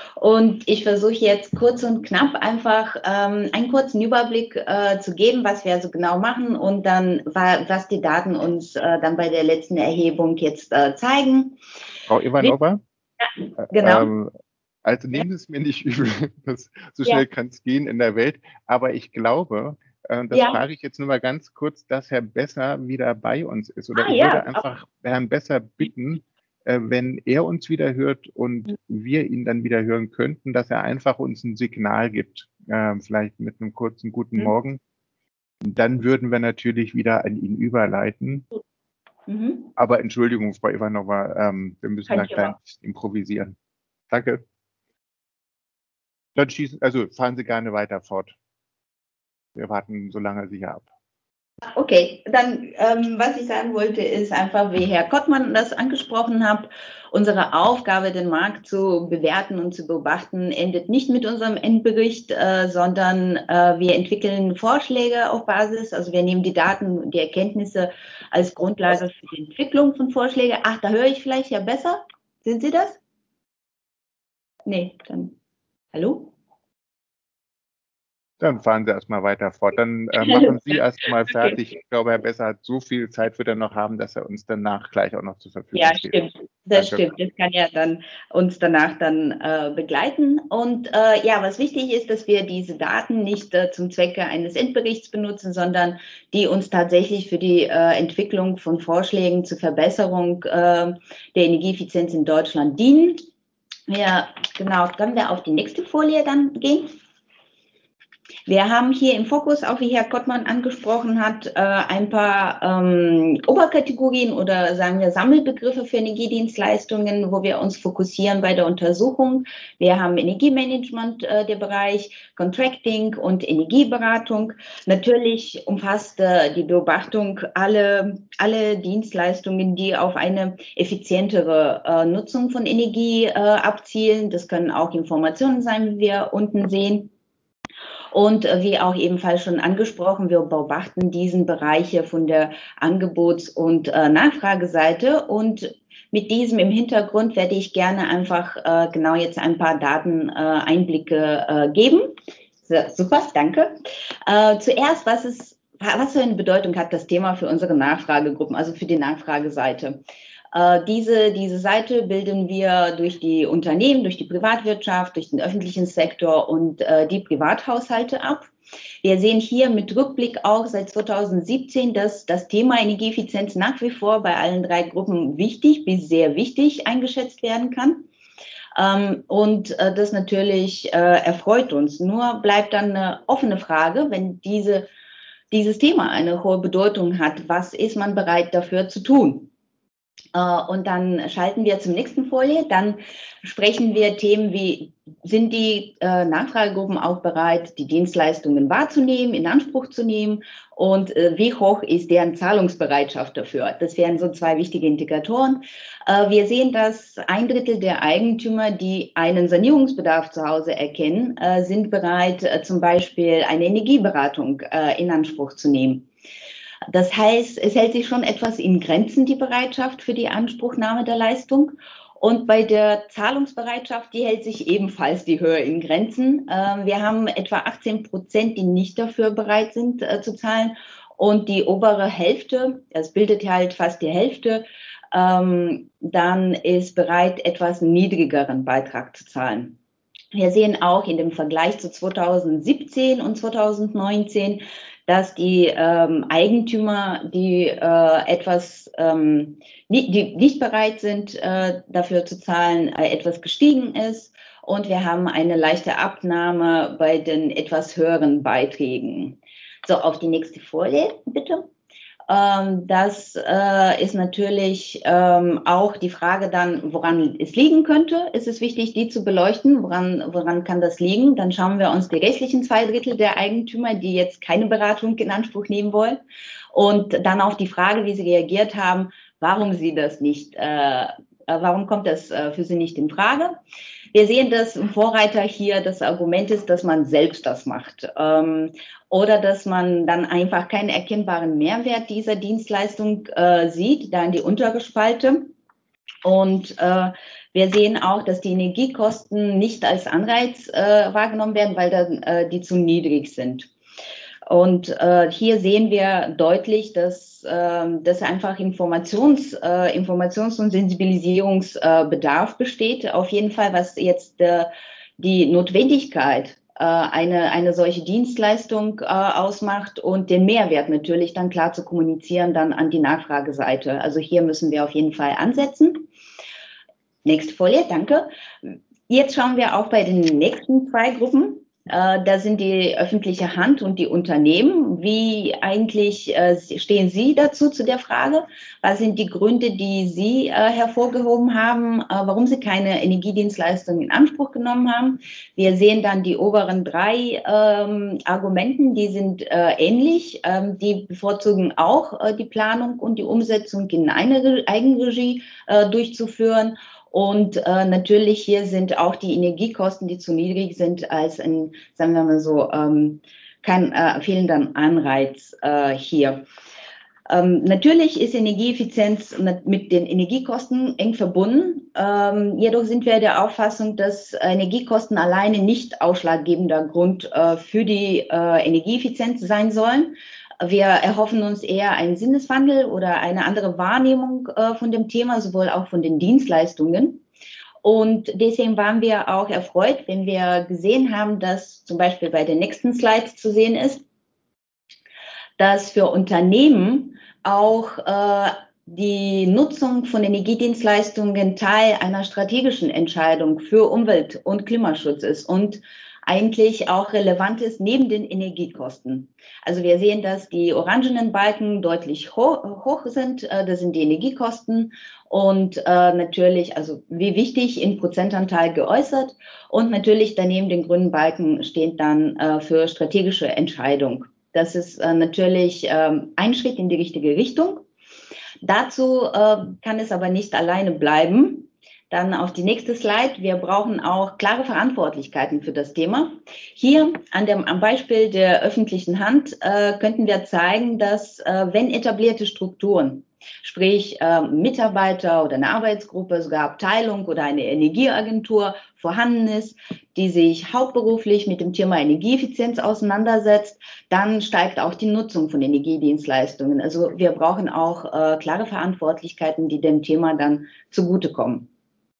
Und ich versuche jetzt kurz und knapp einfach ähm, einen kurzen Überblick äh, zu geben, was wir also genau machen und dann, was die Daten uns äh, dann bei der letzten Erhebung jetzt äh, zeigen. Frau Ivanova? Ja, genau. Ähm, also nehmen Sie es mir nicht übel, das, so schnell ja. kann es gehen in der Welt, aber ich glaube, äh, das ja. frage ich jetzt nur mal ganz kurz, dass Herr Besser wieder bei uns ist. Oder ah, ich ja. würde einfach Herrn Besser bitten, äh, wenn er uns wieder hört und mhm. wir ihn dann wieder hören könnten, dass er einfach uns ein Signal gibt, äh, vielleicht mit einem kurzen Guten mhm. Morgen. Dann würden wir natürlich wieder an ihn überleiten. Mhm. Aber Entschuldigung, Frau Ivanova, ähm, wir müssen da klein improvisieren. Danke. Dann schießen, also fahren Sie gerne weiter fort. Wir warten so lange sicher ab. Okay, dann ähm, was ich sagen wollte, ist einfach, wie Herr Kottmann das angesprochen hat, unsere Aufgabe, den Markt zu bewerten und zu beobachten, endet nicht mit unserem Endbericht, äh, sondern äh, wir entwickeln Vorschläge auf Basis, also wir nehmen die Daten, die Erkenntnisse als Grundlage für die Entwicklung von Vorschlägen. Ach, da höre ich vielleicht ja besser. Sind Sie das? Nee, dann, hallo? Dann fahren Sie erstmal weiter fort. Dann äh, machen Sie erstmal fertig. Okay. Ich glaube, Herr Besser hat so viel Zeit, wird er noch haben, dass er uns danach gleich auch noch zur Verfügung ja, steht. Ja, stimmt. Das Danke. Stimmt. Das kann ja dann uns danach dann äh, begleiten. Und äh, ja, was wichtig ist, dass wir diese Daten nicht äh, zum Zwecke eines Endberichts benutzen, sondern die uns tatsächlich für die äh, Entwicklung von Vorschlägen zur Verbesserung äh, der Energieeffizienz in Deutschland dienen. Ja, genau. Können wir auf die nächste Folie dann gehen? Wir haben hier im Fokus, auch wie Herr Kottmann angesprochen hat, ein paar ähm, Oberkategorien oder sagen wir Sammelbegriffe für Energiedienstleistungen, wo wir uns fokussieren bei der Untersuchung. Wir haben Energiemanagement, äh, der Bereich, Contracting und Energieberatung. Natürlich umfasst äh, die Beobachtung alle, alle Dienstleistungen, die auf eine effizientere äh, Nutzung von Energie äh, abzielen. Das können auch Informationen sein, wie wir unten sehen. Und wie auch ebenfalls schon angesprochen, wir beobachten diesen Bereich von der Angebots- und äh, Nachfrageseite. Und mit diesem im Hintergrund werde ich gerne einfach äh, genau jetzt ein paar Dateneinblicke äh, äh, geben. So, super, danke. Äh, zuerst, was ist, was für eine Bedeutung hat das Thema für unsere Nachfragegruppen, also für die Nachfrageseite? Äh, diese, diese Seite bilden wir durch die Unternehmen, durch die Privatwirtschaft, durch den öffentlichen Sektor und äh, die Privathaushalte ab. Wir sehen hier mit Rückblick auch seit zweitausendsiebzehn, dass das Thema Energieeffizienz nach wie vor bei allen drei Gruppen wichtig bis sehr wichtig eingeschätzt werden kann. Ähm, und äh, das natürlich äh, erfreut uns. Nur bleibt dann eine offene Frage, wenn diese, dieses Thema eine hohe Bedeutung hat, was ist man bereit dafür zu tun? Und dann schalten wir zum nächsten Folie. Dann sprechen wir Themen wie, sind die äh, Nachfragegruppen auch bereit, die Dienstleistungen wahrzunehmen, in Anspruch zu nehmen? Und äh, wie hoch ist deren Zahlungsbereitschaft dafür? Das wären so zwei wichtige Indikatoren. Äh, wir sehen, dass ein Drittel der Eigentümer, die einen Sanierungsbedarf zu Hause erkennen, äh, sind bereit, äh, zum Beispiel eine Energieberatung äh, in Anspruch zu nehmen. Das heißt, es hält sich schon etwas in Grenzen, die Bereitschaft für die Anspruchnahme der Leistung. Und bei der Zahlungsbereitschaft, die hält sich ebenfalls die Höhe in Grenzen. Wir haben etwa achtzehn Prozent, die nicht dafür bereit sind zu zahlen. Und die obere Hälfte, das bildet halt fast die Hälfte, dann ist bereit, etwas niedrigeren Beitrag zu zahlen. Wir sehen auch in dem Vergleich zu zweitausendsiebzehn und zweitausendneunzehn, dass die ähm, Eigentümer, die äh, etwas, ähm, nie, die nicht bereit sind, äh, dafür zu zahlen, äh, etwas gestiegen ist. Und wir haben eine leichte Abnahme bei den etwas höheren Beiträgen. So, auf die nächste Folie, bitte. Ähm, das äh, ist natürlich ähm, auch die Frage dann, woran es liegen könnte. Ist es wichtig, die zu beleuchten? Woran, woran kann das liegen? Dann schauen wir uns die restlichen zwei Drittel der Eigentümer, die jetzt keine Beratung in Anspruch nehmen wollen. Und dann auch die Frage, wie sie reagiert haben, warum sie das nicht, äh, warum kommt das äh, für sie nicht in Frage? Wir sehen, dass ein Vorreiter hier das Argument ist, dass man selbst das macht. Ähm, oder dass man dann einfach keinen erkennbaren Mehrwert dieser Dienstleistung äh, sieht, da in die untere Spalte. Und äh, wir sehen auch, dass die Energiekosten nicht als Anreiz äh, wahrgenommen werden, weil dann äh, die zu niedrig sind. Und äh, hier sehen wir deutlich, dass, äh, dass einfach Informations, äh, Informations- und Sensibilisierungsbedarf äh, besteht. Auf jeden Fall, was jetzt äh, die Notwendigkeit äh, eine, eine solche Dienstleistung äh, ausmacht und den Mehrwert natürlich dann klar zu kommunizieren dann an die Nachfrageseite. Also hier müssen wir auf jeden Fall ansetzen. Nächste Folie, danke. Jetzt schauen wir auch bei den nächsten zwei Gruppen. Äh, da sind die öffentliche Hand und die Unternehmen. Wie eigentlich äh, stehen Sie dazu zu der Frage? Was sind die Gründe, die Sie äh, hervorgehoben haben, äh, warum Sie keine Energiedienstleistungen in Anspruch genommen haben? Wir sehen dann die oberen drei ähm, Argumenten, die sind äh, ähnlich. Ähm, die bevorzugen auch äh, die Planung und die Umsetzung in eine Eigenregie äh, durchzuführen. Und äh, natürlich hier sind auch die Energiekosten, die zu niedrig sind, als ein, sagen wir mal so, ähm, kein äh, fehlender Anreiz äh, hier. Ähm, natürlich ist Energieeffizienz mit den Energiekosten eng verbunden. Ähm, jedoch sind wir der Auffassung, dass Energiekosten alleine nicht ausschlaggebender Grund äh, für die äh, Energieeffizienz sein sollen. Wir erhoffen uns eher einen Sinneswandel oder eine andere Wahrnehmung äh, von dem Thema, sowohl auch von den Dienstleistungen. Und deswegen waren wir auch erfreut, wenn wir gesehen haben, dass zum Beispiel bei den nächsten Slides zu sehen ist, dass für Unternehmen auch äh, die Nutzung von Energiedienstleistungen Teil einer strategischen Entscheidung für Umwelt- und Klimaschutz ist und eigentlich auch relevant ist neben den Energiekosten. Also wir sehen, dass die orangenen Balken deutlich ho hoch sind, äh, das sind die Energiekosten und äh, natürlich, also wie wichtig in Prozentanteil geäußert und natürlich daneben den grünen Balken steht dann äh, für strategische Entscheidung. Das ist äh, natürlich äh, ein Schritt in die richtige Richtung. Dazu äh, kann es aber nicht alleine bleiben. Dann auf die nächste Slide. Wir brauchen auch klare Verantwortlichkeiten für das Thema. Hier an dem, am Beispiel der öffentlichen Hand äh, könnten wir zeigen, dass äh, wenn etablierte Strukturen Sprich, äh, Mitarbeiter oder eine Arbeitsgruppe, sogar Abteilung oder eine Energieagentur vorhanden ist, die sich hauptberuflich mit dem Thema Energieeffizienz auseinandersetzt, dann steigt auch die Nutzung von Energiedienstleistungen. Also wir brauchen auch äh, klare Verantwortlichkeiten, die dem Thema dann zugutekommen.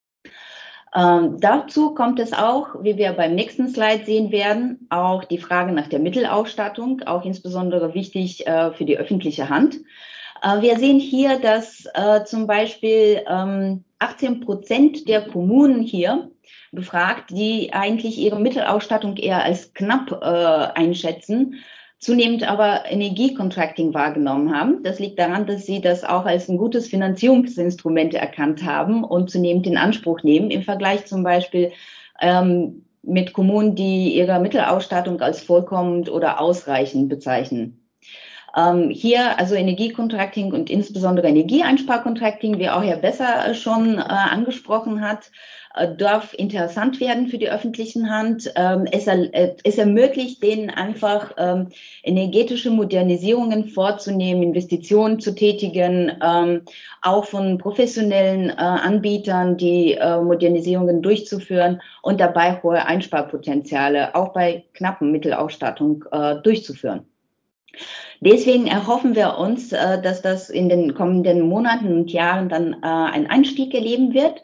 Ähm, dazu kommt es auch, wie wir beim nächsten Slide sehen werden, auch die Frage nach der Mittelausstattung, auch insbesondere wichtig äh, für die öffentliche Hand. Äh, wir sehen hier, dass äh, zum Beispiel ähm, achtzehn Prozent der Kommunen hier befragt, die eigentlich ihre Mittelausstattung eher als knapp äh, einschätzen, zunehmend aber Energiecontracting wahrgenommen haben. Das liegt daran, dass sie das auch als ein gutes Finanzierungsinstrument erkannt haben und zunehmend in Anspruch nehmen, im Vergleich zum Beispiel ähm, mit Kommunen, die ihre Mittelausstattung als vollkommend oder ausreichend bezeichnen. Ähm, hier also Energiecontracting und insbesondere Energieeinsparcontracting, wie auch Herr Besser schon äh, angesprochen hat, äh, darf interessant werden für die öffentlichen Hand. Ähm, es, äh, es ermöglicht denen einfach ähm, energetische Modernisierungen vorzunehmen, Investitionen zu tätigen, ähm, auch von professionellen äh, Anbietern die äh, Modernisierungen durchzuführen und dabei hohe Einsparpotenziale auch bei knappen Mittelausstattung äh, durchzuführen. Deswegen erhoffen wir uns, dass das in den kommenden Monaten und Jahren dann einen Einstieg erleben wird.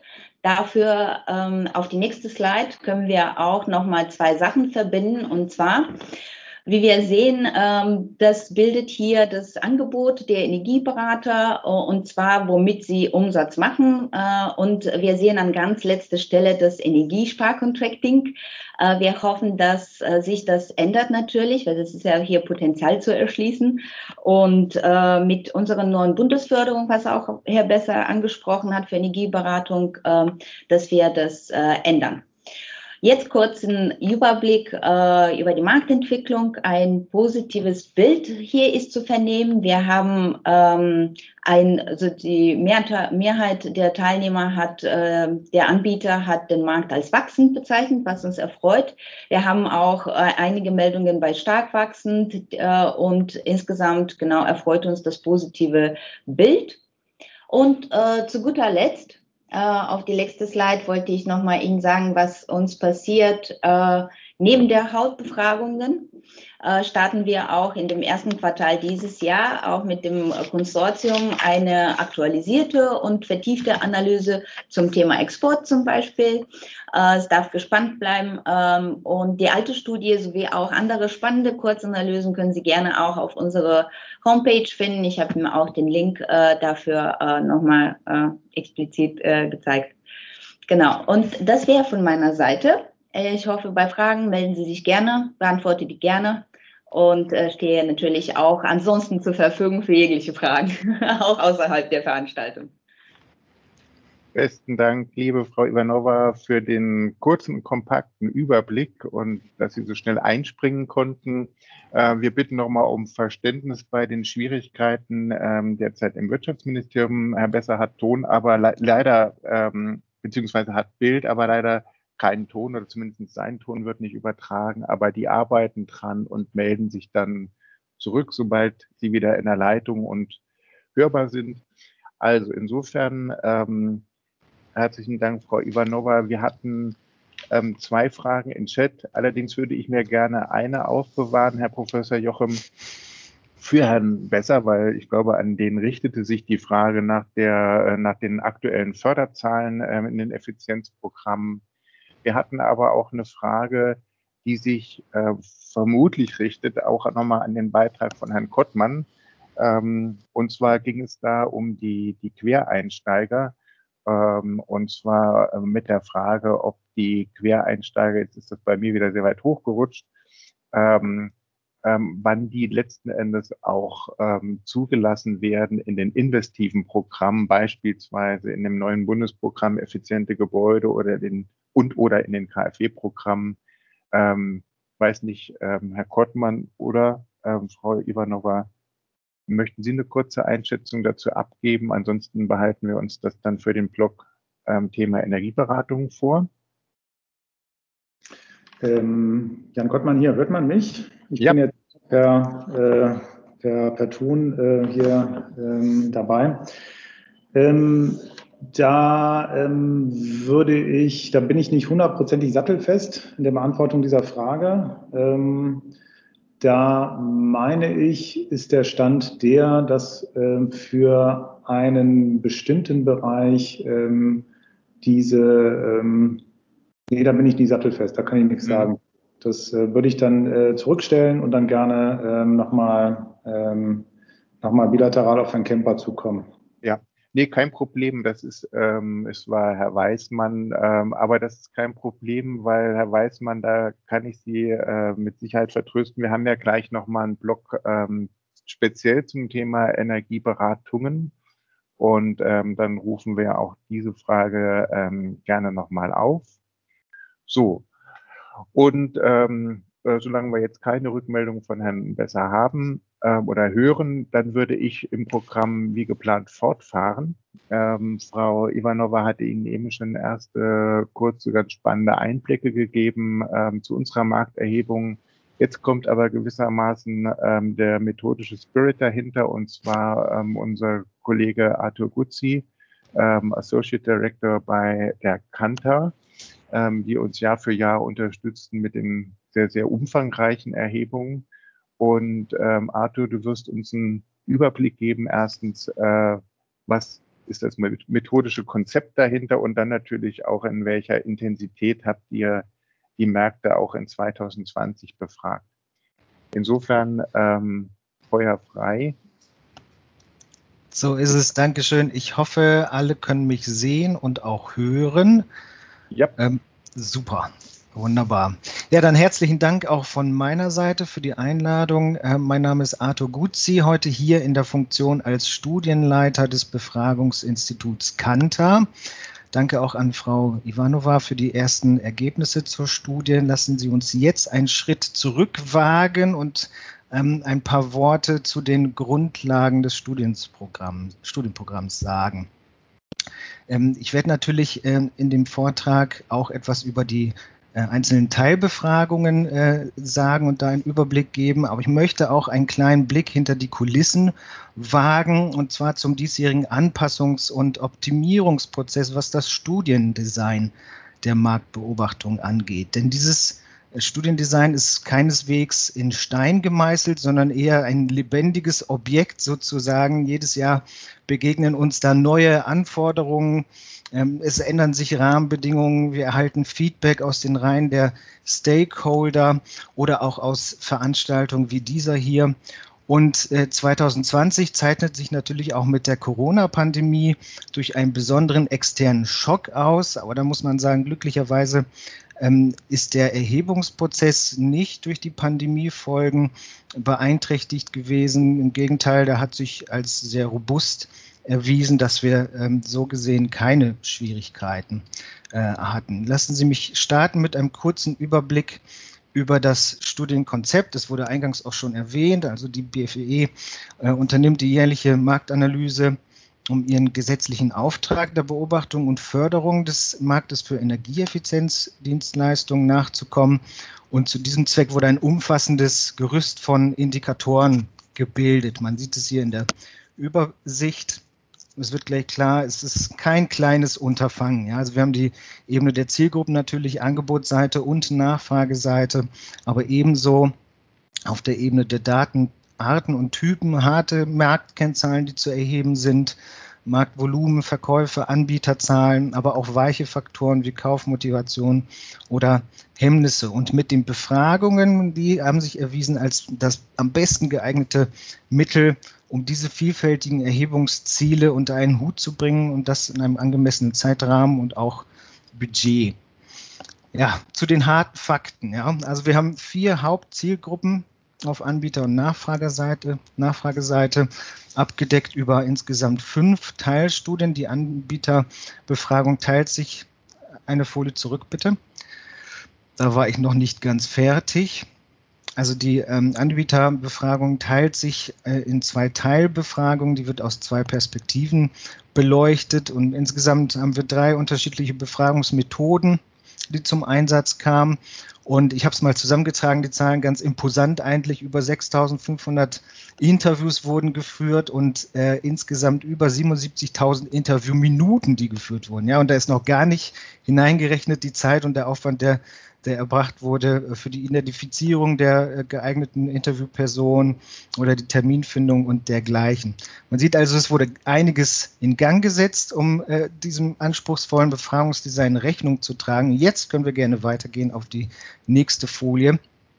Dafür ähm, auf die nächste Slide können wir auch nochmal zwei Sachen verbinden. Und zwar, wie wir sehen, ähm, das bildet hier das Angebot der Energieberater äh, und zwar, womit sie Umsatz machen. Äh, und wir sehen an ganz letzter Stelle das Energiesparcontracting. Äh, wir hoffen, dass äh, sich das ändert natürlich, weil es ist ja hier Potenzial zu erschließen. Und äh, mit unserer neuen Bundesförderung, was auch Herr Besser angesprochen hat für Energieberatung, äh, dass wir das äh, ändern. Jetzt kurz ein Überblick äh, über die Marktentwicklung. Ein positives Bild hier ist zu vernehmen. Wir haben ähm, ein, also die Mehr Mehrheit der Teilnehmer hat, äh, der Anbieter hat den Markt als wachsend bezeichnet, was uns erfreut. Wir haben auch äh, einige Meldungen bei stark wachsend äh, und insgesamt genau erfreut uns das positive Bild. Und äh, zu guter Letzt, auf die letzte Slide wollte ich nochmal Ihnen sagen, was uns passiert. Äh, neben der Hautbefragungen äh, starten wir auch in dem ersten Quartal dieses Jahr auch mit dem Konsortium eine aktualisierte und vertiefte Analyse zum Thema Export zum Beispiel. Äh, es darf gespannt bleiben. Ähm, und die alte Studie sowie auch andere spannende Kurzanalysen können Sie gerne auch auf unsere Homepage finden. Ich habe mir auch den Link äh, dafür äh, nochmal äh, explizit äh, gezeigt. Genau, und das wäre von meiner Seite. Ich hoffe, bei Fragen melden Sie sich gerne, beantworte die gerne und äh, stehe natürlich auch ansonsten zur Verfügung für jegliche Fragen, auch außerhalb der Veranstaltung. Besten Dank, liebe Frau Ivanova, für den kurzen und kompakten Überblick und dass Sie so schnell einspringen konnten. Äh, wir bitten nochmal um Verständnis bei den Schwierigkeiten ähm, derzeit im Wirtschaftsministerium. Herr Besser hat Ton, aber le leider, ähm, beziehungsweise hat Bild, aber leider keinen Ton oder zumindest sein Ton wird nicht übertragen, aber die arbeiten dran und melden sich dann zurück, sobald sie wieder in der Leitung und hörbar sind. Also insofern ähm, herzlichen Dank, Frau Ivanova. Wir hatten ähm, zwei Fragen im Chat. Allerdings würde ich mir gerne eine aufbewahren, Herr Professor Jochem, für Herrn Besser, weil ich glaube, an den richtete sich die Frage nach, der, nach den aktuellen Förderzahlen ähm, in den Effizienzprogrammen. Wir hatten aber auch eine Frage, die sich äh, vermutlich richtet, auch nochmal an den Beitrag von Herrn Kottmann. Ähm, und zwar ging es da um die, die Quereinsteiger. Ähm, und zwar äh, mit der Frage, ob die Quereinsteiger, jetzt ist das bei mir wieder sehr weit hochgerutscht, ähm, ähm, wann die letzten Endes auch ähm, zugelassen werden in den investiven Programmen, beispielsweise in dem neuen Bundesprogramm Effiziente Gebäude oder den und oder in den K f W-Programmen. Ähm, weiß nicht, ähm, Herr Kottmann oder ähm, Frau Ivanova, möchten Sie eine kurze Einschätzung dazu abgeben? Ansonsten behalten wir uns das dann für den Blog ähm, Thema Energieberatung vor. Ähm, Jan Kottmann hier, hört man mich? Ich Ja. bin jetzt per, äh, per, per Ton äh, hier ähm, dabei. Ähm, da ähm, würde ich, da bin ich nicht hundertprozentig sattelfest in der Beantwortung dieser Frage. Ähm, da meine ich, ist der Stand der, dass äh, für einen bestimmten Bereich ähm, diese, ähm, nee, da bin ich nicht sattelfest, da kann ich nichts Mhm. sagen. Das äh, würde ich dann äh, zurückstellen und dann gerne ähm, nochmal ähm, noch mal bilateral auf Herrn Kemper zukommen. Ja, nee, kein Problem. Das ist, ähm, es war Herr Weismann, ähm, aber das ist kein Problem, weil Herr Weismann, da kann ich Sie äh, mit Sicherheit vertrösten. Wir haben ja gleich nochmal einen Blog ähm, speziell zum Thema Energieberatungen und ähm, dann rufen wir auch diese Frage ähm, gerne nochmal auf. So, und ähm, äh, solange wir jetzt keine Rückmeldung von Herrn Besser haben ähm, oder hören, dann würde ich im Programm wie geplant fortfahren. Ähm, Frau Ivanova hatte Ihnen eben schon erste kurze, ganz spannende Einblicke gegeben ähm, zu unserer Markterhebung. Jetzt kommt aber gewissermaßen ähm, der methodische Spirit dahinter, und zwar ähm, unser Kollege Arthur Guzzi, ähm, Associate Director bei der Kantar, ähm, die uns Jahr für Jahr unterstützen mit den sehr, sehr umfangreichen Erhebungen. Und ähm, Arthur, du wirst uns einen Überblick geben, erstens, äh, was ist das methodische Konzept dahinter, und dann natürlich auch, in welcher Intensität habt ihr die Märkte auch in zwanzig zwanzig befragt. Insofern ähm, Feuer frei. So ist es, Dankeschön. Ich hoffe, alle können mich sehen und auch hören. Ja. Ähm, super, wunderbar. Ja, dann herzlichen Dank auch von meiner Seite für die Einladung. Äh, mein Name ist Arthur Guzzi, heute hier in der Funktion als Studienleiter des Befragungsinstituts Kantar. Danke auch an Frau Ivanova für die ersten Ergebnisse zur Studie. Lassen Sie uns jetzt einen Schritt zurückwagen und ähm, ein paar Worte zu den Grundlagen des Studienprogramms, Studienprogramms sagen. Ähm, ich werde natürlich ähm, in dem Vortrag auch etwas über die äh, einzelnen Teilbefragungen äh, sagen und da einen Überblick geben, aber ich möchte auch einen kleinen Blick hinter die Kulissen wagen, und zwar zum diesjährigen Anpassungs- und Optimierungsprozess, was das Studiendesign der Marktbeobachtung angeht. Denn dieses Studiendesign ist keineswegs in Stein gemeißelt, sondern eher ein lebendiges Objekt sozusagen. Jedes Jahr begegnen uns da neue Anforderungen. Es ändern sich Rahmenbedingungen. Wir erhalten Feedback aus den Reihen der Stakeholder oder auch aus Veranstaltungen wie dieser hier. Und äh, zwanzig zwanzig zeichnet sich natürlich auch mit der Corona-Pandemie durch einen besonderen externen Schock aus. Aber da muss man sagen, glücklicherweise ähm, ist der Erhebungsprozess nicht durch die Pandemiefolgen beeinträchtigt gewesen. Im Gegenteil, der hat sich als sehr robust erwiesen, dass wir ähm, so gesehen keine Schwierigkeiten äh, hatten. Lassen Sie mich starten mit einem kurzen Überblick über das Studienkonzept. Das wurde eingangs auch schon erwähnt. Also die B F E äh, unternimmt die jährliche Marktanalyse, um ihren gesetzlichen Auftrag der Beobachtung und Förderung des Marktes für Energieeffizienzdienstleistungen nachzukommen. Und zu diesem Zweck wurde ein umfassendes Gerüst von Indikatoren gebildet. Man sieht es hier in der Übersicht. Es wird gleich klar, es ist kein kleines Unterfangen. Ja, also wir haben die Ebene der Zielgruppen natürlich, Angebotsseite und Nachfrageseite, aber ebenso auf der Ebene der Datenarten und Typen, harte Marktkennzahlen, die zu erheben sind, Marktvolumen, Verkäufe, Anbieterzahlen, aber auch weiche Faktoren wie Kaufmotivation oder Hemmnisse. Und mit den Befragungen, die haben sich erwiesen als das am besten geeignete Mittel, um diese vielfältigen Erhebungsziele unter einen Hut zu bringen, und das in einem angemessenen Zeitrahmen und auch Budget. Ja, zu den harten Fakten. Ja. Also wir haben vier Hauptzielgruppen auf Anbieter- und Nachfrageseite, Nachfrageseite, abgedeckt über insgesamt fünf Teilstudien. Die Anbieterbefragung teilt sich, eine Folie zurück bitte. Da war ich noch nicht ganz fertig. Also die ähm, Anbieterbefragung teilt sich äh, in zwei Teilbefragungen, die wird aus zwei Perspektiven beleuchtet, und insgesamt haben wir drei unterschiedliche Befragungsmethoden die zum Einsatz kamen. Und ich habe es mal zusammengetragen, die Zahlen ganz imposant eigentlich. Über sechstausendfünfhundert Interviews wurden geführt und äh, insgesamt über siebenundsiebzigtausend Interviewminuten, die geführt wurden. Ja, und da ist noch gar nicht hineingerechnet die Zeit und der Aufwand, der, der erbracht wurde für die Identifizierung der äh, geeigneten Interviewperson oder die Terminfindung und dergleichen. Man sieht also, es wurde einiges in Gang gesetzt, um äh, diesem anspruchsvollen Befragungsdesign Rechnung zu tragen. Jetzt können wir gerne weitergehen auf die nächste Folie,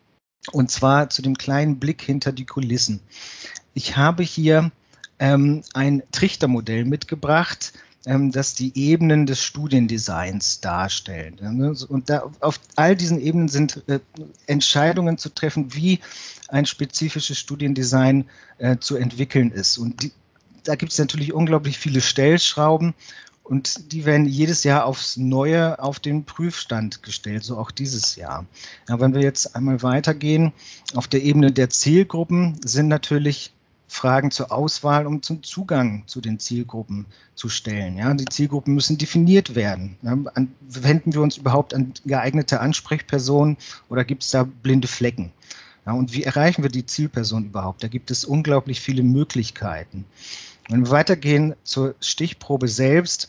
und zwar zu dem kleinen Blick hinter die Kulissen. Ich habe hier ähm, ein Trichtermodell mitgebracht, ähm, das die Ebenen des Studiendesigns darstellt. Und da, auf all diesen Ebenen sind äh, Entscheidungen zu treffen, wie ein spezifisches Studiendesign äh, zu entwickeln ist. Und die, da gibt es natürlich unglaublich viele Stellschrauben, und die werden jedes Jahr aufs Neue auf den Prüfstand gestellt, so auch dieses Jahr. Ja, wenn wir jetzt einmal weitergehen, auf der Ebene der Zielgruppen sind natürlich Fragen zur Auswahl, um zum Zugang zu den Zielgruppen zu stellen. Ja, die Zielgruppen müssen definiert werden. Ja, an, wenden wir uns überhaupt an geeignete Ansprechpersonen oder gibt es da blinde Flecken? Ja, und wie erreichen wir die Zielperson überhaupt? Da gibt es unglaublich viele Möglichkeiten. Wenn wir weitergehen zur Stichprobe selbst,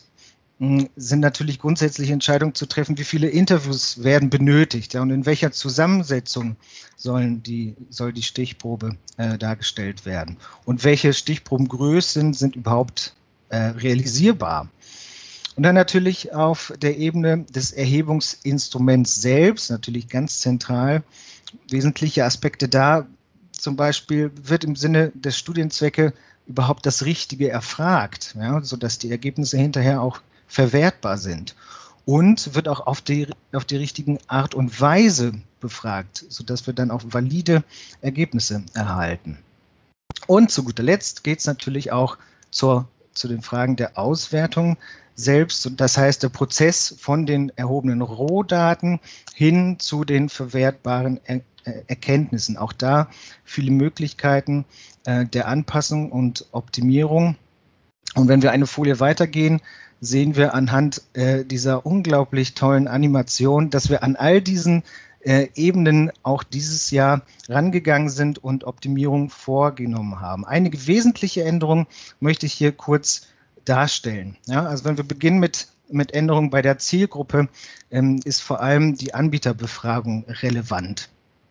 sind natürlich grundsätzliche Entscheidungen zu treffen, wie viele Interviews werden benötigt, ja, und in welcher Zusammensetzung sollen die, soll die Stichprobe äh, dargestellt werden und welche Stichprobengrößen sind überhaupt äh, realisierbar. Und dann natürlich auf der Ebene des Erhebungsinstruments selbst, natürlich ganz zentral, wesentliche Aspekte da, zum Beispiel wird im Sinne der Studienzwecke überhaupt das Richtige erfragt, ja, sodass die Ergebnisse hinterher auch verwertbar sind, und wird auch auf die, auf die richtigen Art und Weise befragt, sodass wir dann auch valide Ergebnisse erhalten. Und zu guter Letzt geht es natürlich auch zur, zu den Fragen der Auswertung selbst, das heißt der Prozess von den erhobenen Rohdaten hin zu den verwertbaren er Erkenntnissen. Auch da viele Möglichkeiten äh, der Anpassung und Optimierung. Und wenn wir eine Folie weitergehen, sehen wir anhand äh, dieser unglaublich tollen Animation, dass wir an all diesen äh, Ebenen auch dieses Jahr rangegangen sind und Optimierung vorgenommen haben. Einige wesentliche Änderungen möchte ich hier kurz darstellen. Ja, also wenn wir beginnen mit, mit Änderungen bei der Zielgruppe, ähm, ist vor allem die Anbieterbefragung relevant.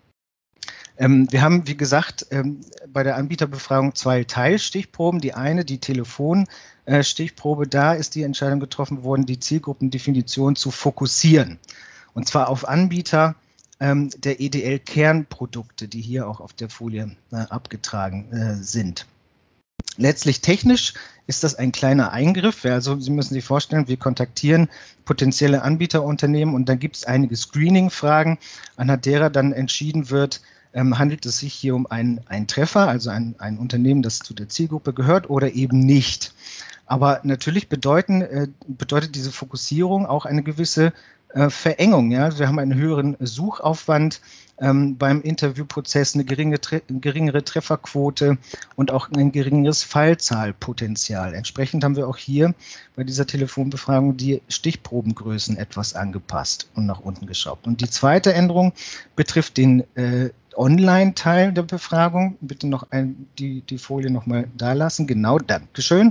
Ähm, wir haben, wie gesagt, ähm, bei der Anbieterbefragung zwei Teilstichproben. Die eine, die Telefonstichprobe, da ist die Entscheidung getroffen worden, die Zielgruppendefinition zu fokussieren. Und zwar auf Anbieter ähm, der E D L-Kernprodukte, die hier auch auf der Folie äh, abgetragen äh, sind. Letztlich technisch ist das ein kleiner Eingriff. Also Sie müssen sich vorstellen, wir kontaktieren potenzielle Anbieterunternehmen und dann gibt es einige Screening-Fragen, anhand derer dann entschieden wird, ähm, handelt es sich hier um einen, einen Treffer, also ein, ein Unternehmen, das zu der Zielgruppe gehört, oder eben nicht. Aber natürlich bedeuten, äh, bedeutet diese Fokussierung auch eine gewisse äh, Verengung. Ja? Wir haben einen höheren Suchaufwand ähm, beim Interviewprozess, eine geringe, tre geringere Trefferquote und auch ein geringeres Fallzahlpotenzial. Entsprechend haben wir auch hier bei dieser Telefonbefragung die Stichprobengrößen etwas angepasst und nach unten geschraubt. Und die zweite Änderung betrifft den äh, Online-Teil der Befragung. Bitte noch ein, die, die Folie noch mal da lassen. Genau, Dankeschön.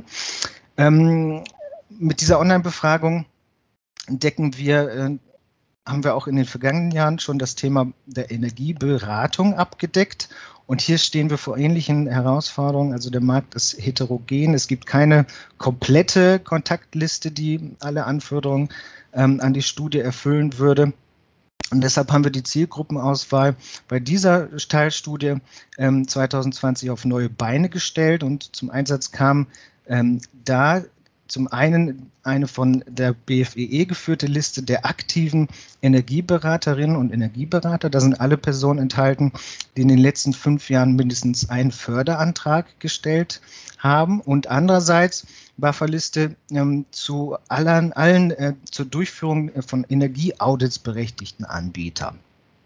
Ähm, mit dieser Online-Befragung decken wir, äh, haben wir auch in den vergangenen Jahren schon das Thema der Energieberatung abgedeckt. Und hier stehen wir vor ähnlichen Herausforderungen. Also der Markt ist heterogen. Es gibt keine komplette Kontaktliste, die alle Anforderungen ähm, an die Studie erfüllen würde. Und deshalb haben wir die Zielgruppenauswahl bei dieser Teilstudie ähm, zweitausendzwanzig auf neue Beine gestellt, und zum Einsatz kam ähm, da zum einen eine von der B F E E geführte Liste der aktiven Energieberaterinnen und Energieberater. Da sind alle Personen enthalten, die in den letzten fünf Jahren mindestens einen Förderantrag gestellt haben. Und andererseits Bufferliste ähm, zu allen, allen äh, zur Durchführung von Energieaudits berechtigten Anbietern.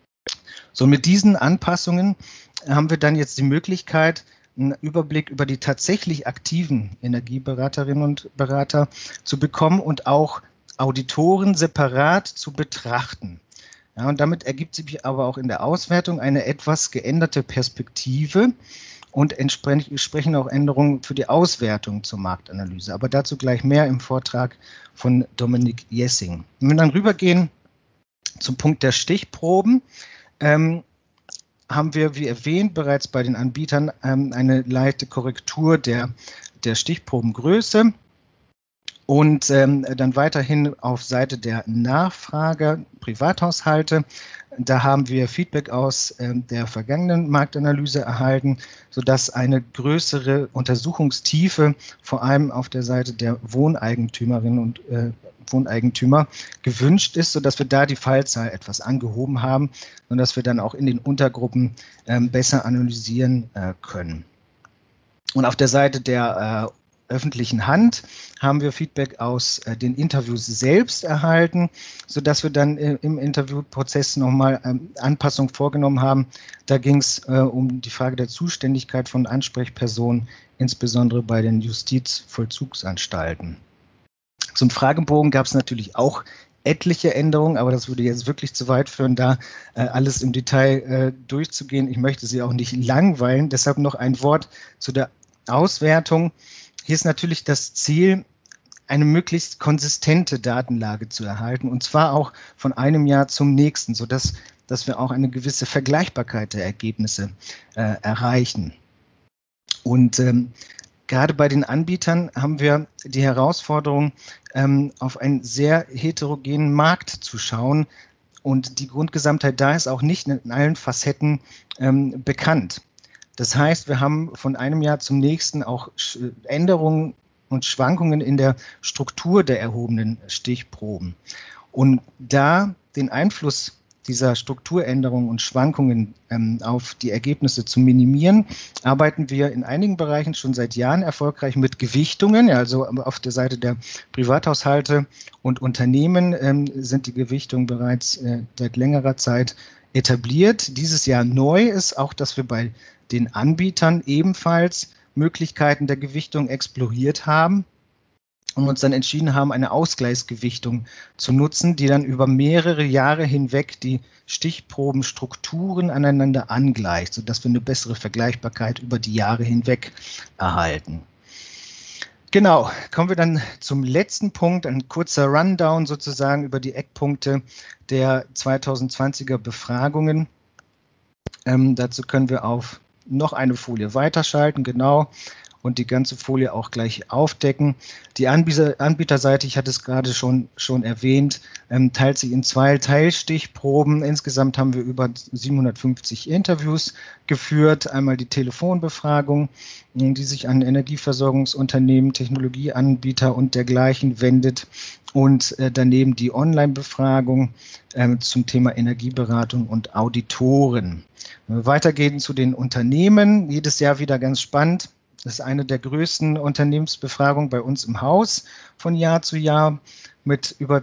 So, mit diesen Anpassungen haben wir dann jetzt die Möglichkeit, einen Überblick über die tatsächlich aktiven Energieberaterinnen und Berater zu bekommen und auch Auditoren separat zu betrachten. Ja, und damit ergibt sich aber auch in der Auswertung eine etwas geänderte Perspektive und entsprechend auch Änderungen für die Auswertung zur Marktanalyse. Aber dazu gleich mehr im Vortrag von Dominik Jessing. Wenn wir dann rübergehen zum Punkt der Stichproben, ähm, haben wir, wie erwähnt, bereits bei den Anbietern ähm, eine leichte Korrektur der, der Stichprobengröße. Und ähm, dann weiterhin auf Seite der Nachfrage, Privathaushalte, da haben wir Feedback aus ähm, der vergangenen Marktanalyse erhalten, sodass eine größere Untersuchungstiefe vor allem auf der Seite der Wohneigentümerinnen und äh, Wohneigentümer gewünscht ist, sodass wir da die Fallzahl etwas angehoben haben und dass wir dann auch in den Untergruppen ähm, besser analysieren äh, können. Und auf der Seite der äh, öffentlichen Hand haben wir Feedback aus äh, den Interviews selbst erhalten, sodass wir dann äh, im Interviewprozess nochmal ähm, Anpassungen vorgenommen haben. Da ging es äh, um die Frage der Zuständigkeit von Ansprechpersonen, insbesondere bei den Justizvollzugsanstalten. Zum Fragebogen gab es natürlich auch etliche Änderungen, aber das würde jetzt wirklich zu weit führen, da äh, alles im Detail äh, durchzugehen. Ich möchte Sie auch nicht langweilen, deshalb noch ein Wort zu der Auswertung. Hier ist natürlich das Ziel, eine möglichst konsistente Datenlage zu erhalten, und zwar auch von einem Jahr zum nächsten, sodass dass wir auch eine gewisse Vergleichbarkeit der Ergebnisse äh, erreichen. Und ähm, gerade bei den Anbietern haben wir die Herausforderung, ähm, auf einen sehr heterogenen Markt zu schauen, und die Grundgesamtheit da ist auch nicht in allen Facetten ähm, bekannt. Das heißt, wir haben von einem Jahr zum nächsten auch Änderungen und Schwankungen in der Struktur der erhobenen Stichproben. Und da den Einfluss dieser Strukturänderungen und Schwankungen ähm, auf die Ergebnisse zu minimieren, arbeiten wir in einigen Bereichen schon seit Jahren erfolgreich mit Gewichtungen. Ja, also auf der Seite der Privathaushalte und Unternehmen ähm, sind die Gewichtungen bereits äh, seit längerer Zeit etabliert. Dieses Jahr neu ist auch, dass wir bei den Anbietern ebenfalls Möglichkeiten der Gewichtung exploriert haben und uns dann entschieden haben, eine Ausgleichsgewichtung zu nutzen, die dann über mehrere Jahre hinweg die Stichprobenstrukturen aneinander angleicht, sodass wir eine bessere Vergleichbarkeit über die Jahre hinweg erhalten. Genau, kommen wir dann zum letzten Punkt, ein kurzer Rundown sozusagen über die Eckpunkte der zweitausendzwanziger Befragungen. Ähm, dazu können wir auf noch eine Folie weiterschalten, genau, und die ganze Folie auch gleich aufdecken. Die Anbieter, Anbieterseite, ich hatte es gerade schon, schon erwähnt, ähm, teilt sich in zwei Teilstichproben. Insgesamt haben wir über siebenhundertfünfzig Interviews geführt. Einmal die Telefonbefragung, die sich an Energieversorgungsunternehmen, Technologieanbieter und dergleichen wendet, und äh, daneben die Online-Befragung äh, zum Thema Energieberatung und Auditoren. Wenn wir weitergehen zu den Unternehmen, jedes Jahr wieder ganz spannend. Das ist eine der größten Unternehmensbefragungen bei uns im Haus von Jahr zu Jahr mit über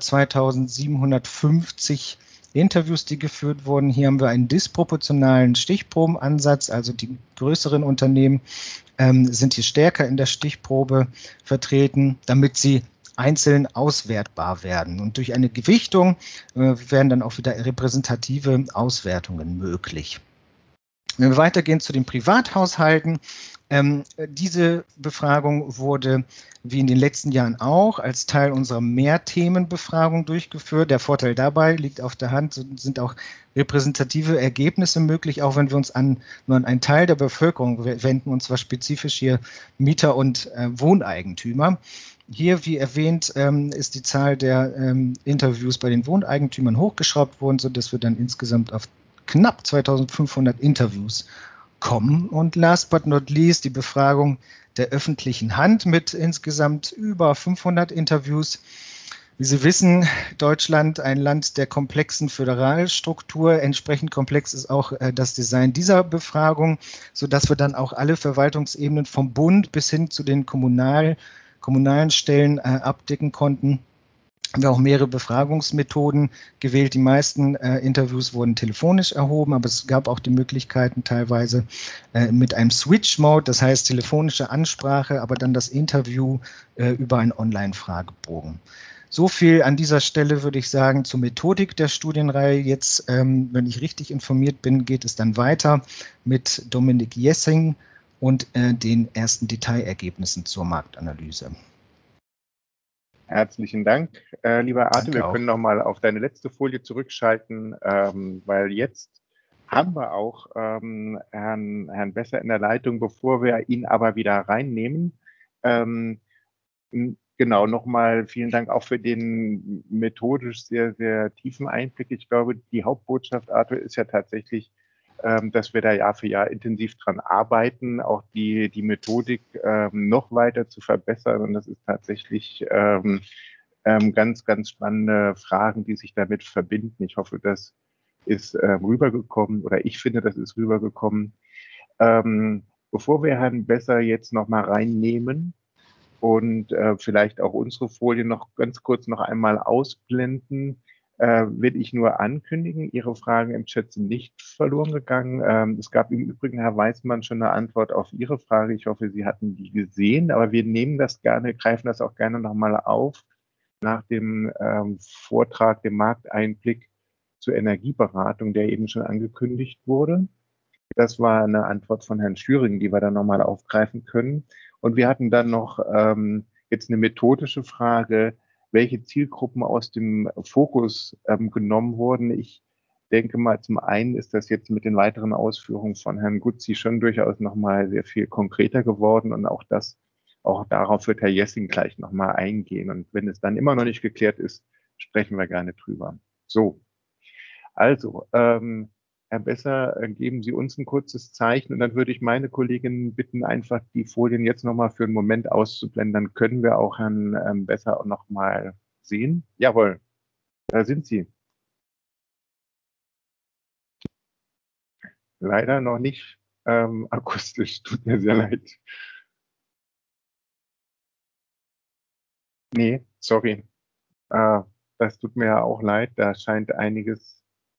zweitausendsiebenhundertfünfzig Interviews, die geführt wurden. Hier haben wir einen disproportionalen Stichprobenansatz, also die größeren Unternehmen ähm, sind hier stärker in der Stichprobe vertreten, damit sie einzeln auswertbar werden. Und durch eine Gewichtung äh, werden dann auch wieder repräsentative Auswertungen möglich. Wenn wir weitergehen zu den Privathaushalten, ähm, diese Befragung wurde, wie in den letzten Jahren auch, als Teil unserer Mehrthemenbefragung durchgeführt. Der Vorteil dabei liegt auf der Hand, sind auch repräsentative Ergebnisse möglich, auch wenn wir uns an nur an einen Teil der Bevölkerung wenden, und zwar spezifisch hier Mieter und äh, Wohneigentümer. Hier, wie erwähnt, ähm, ist die Zahl der ähm, Interviews bei den Wohneigentümern hochgeschraubt worden, sodass wir dann insgesamt auf knapp zweitausendfünfhundert Interviews kommen. Und last but not least die Befragung der öffentlichen Hand mit insgesamt über fünfhundert Interviews. Wie Sie wissen, Deutschland ein Land der komplexen Föderalstruktur. Entsprechend komplex ist auch äh, das Design dieser Befragung, sodass wir dann auch alle Verwaltungsebenen vom Bund bis hin zu den Kommunal, kommunalen Stellen äh, abdecken konnten. Haben wir auch mehrere Befragungsmethoden gewählt. Die meisten äh, Interviews wurden telefonisch erhoben, aber es gab auch die Möglichkeiten teilweise äh, mit einem Switch-Mode, das heißt telefonische Ansprache, aber dann das Interview äh, über einen Online-Fragebogen. So viel an dieser Stelle würde ich sagen zur Methodik der Studienreihe. Jetzt, ähm, wenn ich richtig informiert bin, geht es dann weiter mit Dominik Jessing und äh, den ersten Detailergebnissen zur Marktanalyse. Herzlichen Dank, äh, lieber Arthur. Danke Wir auch. können noch mal auf deine letzte Folie zurückschalten, ähm, weil jetzt haben wir auch ähm, Herrn, Herrn Besser in der Leitung, bevor wir ihn aber wieder reinnehmen. Ähm, genau, nochmal vielen Dank auch für den methodisch sehr, sehr tiefen Einblick. Ich glaube, die Hauptbotschaft, Arthur, ist ja tatsächlich, ähm, dass wir da Jahr für Jahr intensiv dran arbeiten, auch die, die Methodik ähm, noch weiter zu verbessern. Und das ist tatsächlich ähm, ähm, ganz, ganz spannende Fragen, die sich damit verbinden. Ich hoffe, das ist äh, rübergekommen, oder ich finde, das ist rübergekommen. Ähm, bevor wir Herrn Besser jetzt noch mal reinnehmen und äh, vielleicht auch unsere Folie noch ganz kurz noch einmal ausblenden, äh, will ich nur ankündigen, Ihre Fragen im Chat sind nicht verloren gegangen. Ähm, es gab im Übrigen, Herr Weißmann, schon eine Antwort auf Ihre Frage. Ich hoffe, Sie hatten die gesehen, aber wir nehmen das gerne, greifen das auch gerne noch mal auf nach dem ähm, Vortrag, dem Markteinblick zur Energieberatung, der eben schon angekündigt wurde. Das war eine Antwort von Herrn Schüring, die wir dann nochmal aufgreifen können. Und wir hatten dann noch ähm, jetzt eine methodische Frage, welche Zielgruppen aus dem Fokus ähm, genommen wurden. Ich denke mal, zum einen ist das jetzt mit den weiteren Ausführungen von Herrn Guzzi schon durchaus nochmal sehr viel konkreter geworden. Und auch das, auch darauf wird Herr Jessing gleich nochmal eingehen. Und wenn es dann immer noch nicht geklärt ist, sprechen wir gerne drüber. So. Also, ähm, Herr Besser, äh, geben Sie uns ein kurzes Zeichen und dann würde ich meine Kolleginnen bitten, einfach die Folien jetzt nochmal für einen Moment auszublenden. Dann können wir auch Herrn ähm, Besser auch nochmal sehen. Jawohl, da sind Sie. Leider noch nicht ähm, akustisch, tut mir sehr leid. Nee, sorry. Äh, das tut mir ja auch leid, da scheint einiges...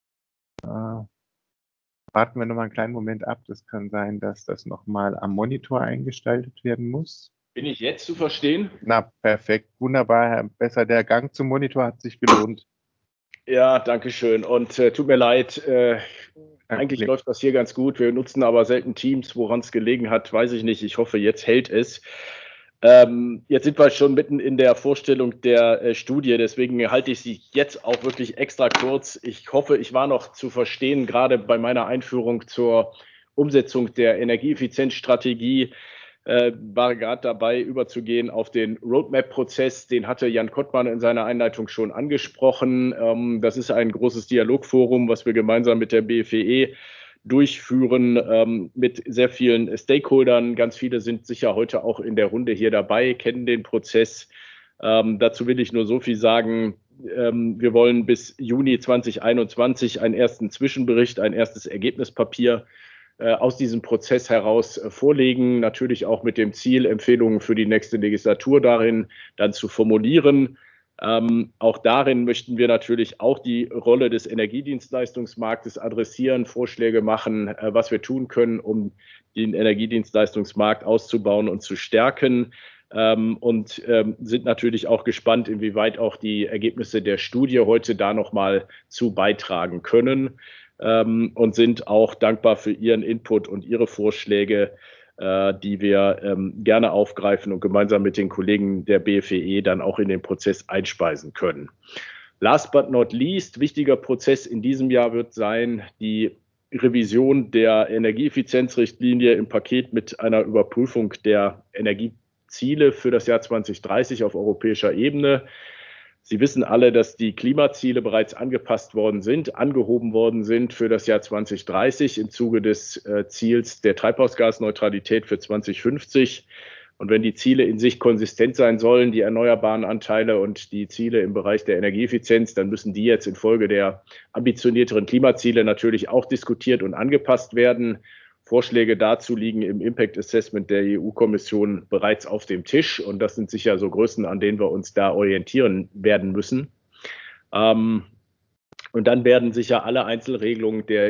Äh, Warten wir noch mal einen kleinen Moment ab. Das kann sein, dass das noch mal am Monitor eingestaltet werden muss. Bin ich jetzt zu verstehen? Na, perfekt. Wunderbar, Herr Besser. Der Gang zum Monitor hat sich gelohnt. Ja, danke schön. Und äh, tut mir leid, äh, eigentlich Problem. läuft das hier ganz gut. Wir nutzen aber selten Teams, woran es gelegen hat, weiß ich nicht. Ich hoffe, jetzt hält es. Ähm, jetzt sind wir schon mitten in der Vorstellung der äh, Studie, deswegen halte ich sie jetzt auch wirklich extra kurz. Ich hoffe, ich war noch zu verstehen, gerade bei meiner Einführung zur Umsetzung der Energieeffizienzstrategie, äh, war gerade dabei, überzugehen auf den Roadmap-Prozess. Den hatte Jan Kottmann in seiner Einleitung schon angesprochen. Ähm, das ist ein großes Dialogforum, was wir gemeinsam mit der B F E E durchführen, ähm, mit sehr vielen Stakeholdern. Ganz viele sind sicher heute auch in der Runde hier dabei, kennen den Prozess. Ähm, dazu will ich nur so viel sagen. Ähm, wir wollen bis Juni zweitausendeinundzwanzig einen ersten Zwischenbericht, ein erstes Ergebnispapier äh, aus diesem Prozess heraus äh, vorlegen. Natürlich auch mit dem Ziel, Empfehlungen für die nächste Legislatur darin dann zu formulieren. Ähm, auch darin möchten wir natürlich auch die Rolle des Energiedienstleistungsmarktes adressieren, Vorschläge machen, äh, was wir tun können, um den Energiedienstleistungsmarkt auszubauen und zu stärken. Ähm, und ähm, sind natürlich auch gespannt, inwieweit auch die Ergebnisse der Studie heute da nochmal zu beitragen können. Ähm, und sind auch dankbar für Ihren Input und Ihre Vorschläge, die wir ähm, gerne aufgreifen und gemeinsam mit den Kollegen der B F E E dann auch in den Prozess einspeisen können. Last but not least, wichtiger Prozess in diesem Jahr wird sein, die Revision der Energieeffizienzrichtlinie im Paket mit einer Überprüfung der Energieziele für das Jahr zweitausenddreißig auf europäischer Ebene. Sie wissen alle, dass die Klimaziele bereits angepasst worden sind, angehoben worden sind für das Jahr zweitausenddreißig im Zuge des äh, Ziels der Treibhausgasneutralität für zweitausendfünfzig. Und wenn die Ziele in sich konsistent sein sollen, die erneuerbaren Anteile und die Ziele im Bereich der Energieeffizienz, dann müssen die jetzt infolge der ambitionierteren Klimaziele natürlich auch diskutiert und angepasst werden. Vorschläge dazu liegen im Impact Assessment der E U-Kommission bereits auf dem Tisch. Und das sind sicher so Größen, an denen wir uns da orientieren werden müssen. Ähm, und dann werden sicher alle Einzelregelungen der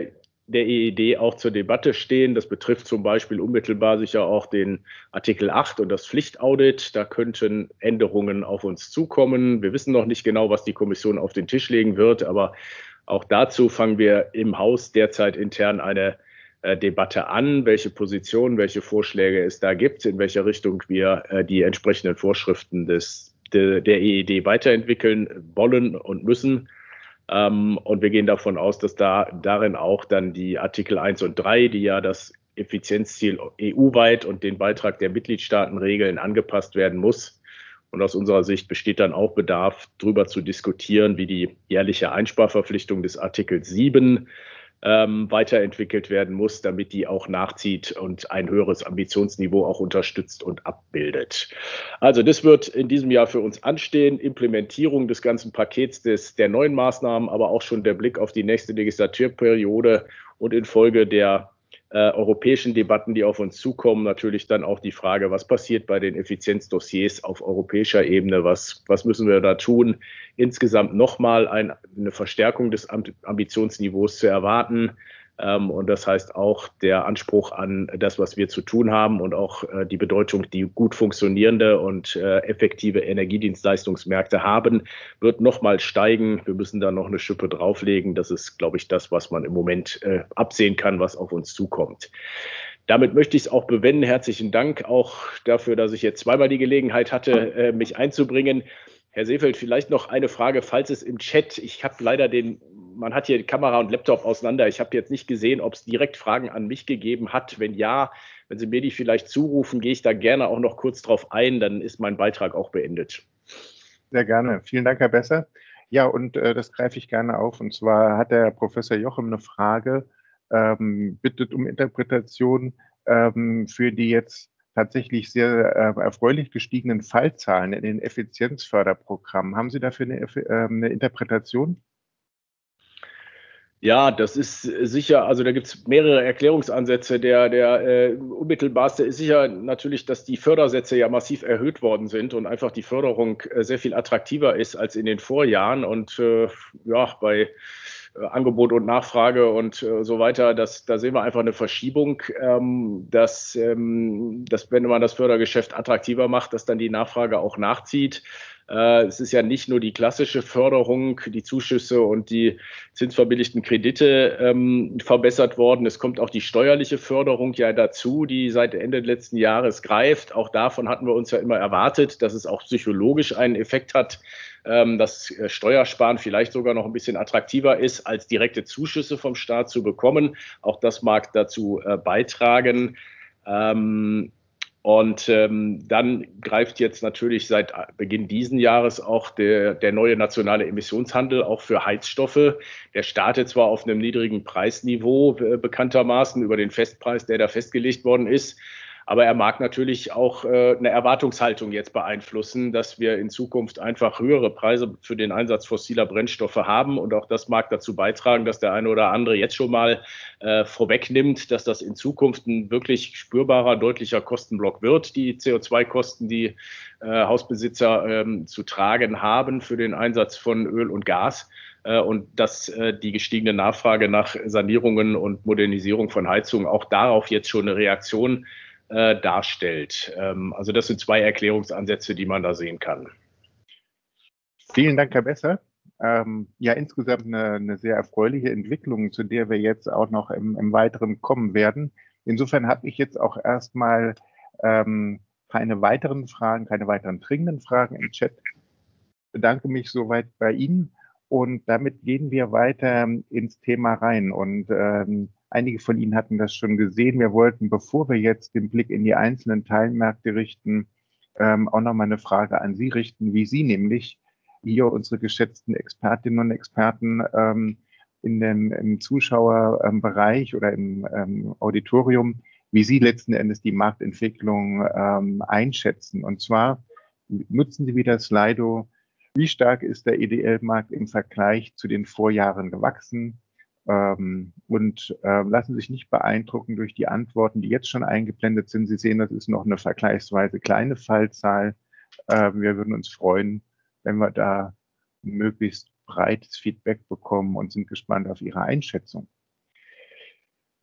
der E E D auch zur Debatte stehen. Das betrifft zum Beispiel unmittelbar sicher auch den Artikel acht und das Pflichtaudit. Da könnten Änderungen auf uns zukommen. Wir wissen noch nicht genau, was die Kommission auf den Tisch legen wird, aber auch dazu fangen wir im Haus derzeit intern eine äh, Debatte an, welche Positionen, welche Vorschläge es da gibt, in welcher Richtung wir äh, die entsprechenden Vorschriften des, de, der E E D weiterentwickeln wollen und müssen. Ähm, und wir gehen davon aus, dass da darin auch dann die Artikel eins und drei, die ja das Effizienzziel E U-weit und den Beitrag der Mitgliedstaaten regeln, angepasst werden muss. Und aus unserer Sicht besteht dann auch Bedarf, darüber zu diskutieren, wie die jährliche Einsparverpflichtung des Artikels sieben ähm, weiterentwickelt werden muss, damit die auch nachzieht und ein höheres Ambitionsniveau auch unterstützt und abbildet. Also das wird in diesem Jahr für uns anstehen, Implementierung des ganzen Pakets des, der neuen Maßnahmen, aber auch schon der Blick auf die nächste Legislaturperiode und infolge der äh, europäischen Debatten, die auf uns zukommen, natürlich dann auch die Frage, was passiert bei den Effizienzdossiers auf europäischer Ebene, was, was müssen wir da tun, insgesamt nochmal ein, eine Verstärkung des Ambitionsniveaus zu erwarten. Ähm, und das heißt auch der Anspruch an das, was wir zu tun haben und auch äh, die Bedeutung, die gut funktionierende und äh, effektive Energiedienstleistungsmärkte haben, wird nochmal steigen. Wir müssen da noch eine Schippe drauflegen. Das ist, glaube ich, das, was man im Moment äh, absehen kann, was auf uns zukommt. Damit möchte ich es auch bewenden. Herzlichen Dank auch dafür, dass ich jetzt zweimal die Gelegenheit hatte, äh, mich einzubringen. Herr Seefeld, vielleicht noch eine Frage, falls es im Chat, ich habe leider den, man hat hier Kamera und Laptop auseinander, ich habe jetzt nicht gesehen, ob es direkt Fragen an mich gegeben hat. Wenn ja, wenn Sie mir die vielleicht zurufen, gehe ich da gerne auch noch kurz drauf ein, dann ist mein Beitrag auch beendet. Sehr gerne. Vielen Dank, Herr Besser. Ja, und äh, das greife ich gerne auf. Und zwar hat der Professor Jochem eine Frage, ähm, bittet um Interpretation ähm, für die jetzt tatsächlich sehr äh, erfreulich gestiegenen Fallzahlen in den Effizienzförderprogrammen. Haben Sie dafür eine, äh, eine Interpretation? Ja, das ist sicher, also da gibt es mehrere Erklärungsansätze. Der, der äh, unmittelbarste ist sicher natürlich, dass die Fördersätze ja massiv erhöht worden sind und einfach die Förderung äh, sehr viel attraktiver ist als in den Vorjahren. Und äh, ja, bei äh, Angebot und Nachfrage und äh, so weiter, das, da sehen wir einfach eine Verschiebung, ähm, dass, ähm, dass wenn man das Fördergeschäft attraktiver macht, dass dann die Nachfrage auch nachzieht. Es ist ja nicht nur die klassische Förderung, die Zuschüsse und die zinsverbilligten Kredite ähm, verbessert worden. Es kommt auch die steuerliche Förderung ja dazu, die seit Ende letzten Jahres greift. Auch davon hatten wir uns ja immer erwartet, dass es auch psychologisch einen Effekt hat, ähm, dass Steuersparen vielleicht sogar noch ein bisschen attraktiver ist, als direkte Zuschüsse vom Staat zu bekommen. Auch das mag dazu äh, beitragen. Ähm, Und ähm, dann greift jetzt natürlich seit Beginn diesen Jahres auch der, der neue nationale Emissionshandel auch für Heizstoffe. Der startet zwar auf einem niedrigen Preisniveau äh, bekanntermaßen über den Festpreis, der da festgelegt worden ist, aber er mag natürlich auch äh, eine Erwartungshaltung jetzt beeinflussen, dass wir in Zukunft einfach höhere Preise für den Einsatz fossiler Brennstoffe haben. Und auch das mag dazu beitragen, dass der eine oder andere jetzt schon mal äh, vorwegnimmt, dass das in Zukunft ein wirklich spürbarer, deutlicher Kostenblock wird, die C O zwei Kosten, die äh, Hausbesitzer ähm, zu tragen haben für den Einsatz von Öl und Gas. Und dass die gestiegene Nachfrage nach Sanierungen und Modernisierung von Heizungen auch darauf jetzt schon eine Reaktion äh, darstellt. Ähm, also das sind zwei Erklärungsansätze, die man da sehen kann. Vielen Dank, Herr Besser. Ähm, ja, insgesamt eine, eine sehr erfreuliche Entwicklung, zu der wir jetzt auch noch im, im Weiteren kommen werden. Insofern habe ich jetzt auch erstmal ähm, keine weiteren Fragen, keine weiteren dringenden Fragen im Chat. Ich bedanke mich soweit bei Ihnen und damit gehen wir weiter ins Thema rein. Und ähm, einige von Ihnen hatten das schon gesehen. Wir wollten, bevor wir jetzt den Blick in die einzelnen Teilmärkte richten, ähm, auch nochmal eine Frage an Sie richten, wie Sie nämlich hier unsere geschätzten Expertinnen und Experten ähm, in dem, im Zuschauerbereich oder im ähm, Auditorium, wie Sie letzten Endes die Marktentwicklung ähm, einschätzen. Und zwar nutzen Sie wieder Slido. Wie stark ist der E D L-Markt im Vergleich zu den Vorjahren gewachsen? Ähm, und äh, lassen sich nicht beeindrucken durch die Antworten, die jetzt schon eingeblendet sind. Sie sehen, das ist noch eine vergleichsweise kleine Fallzahl. Äh, wir würden uns freuen, wenn wir da möglichst breites Feedback bekommen und sind gespannt auf Ihre Einschätzung.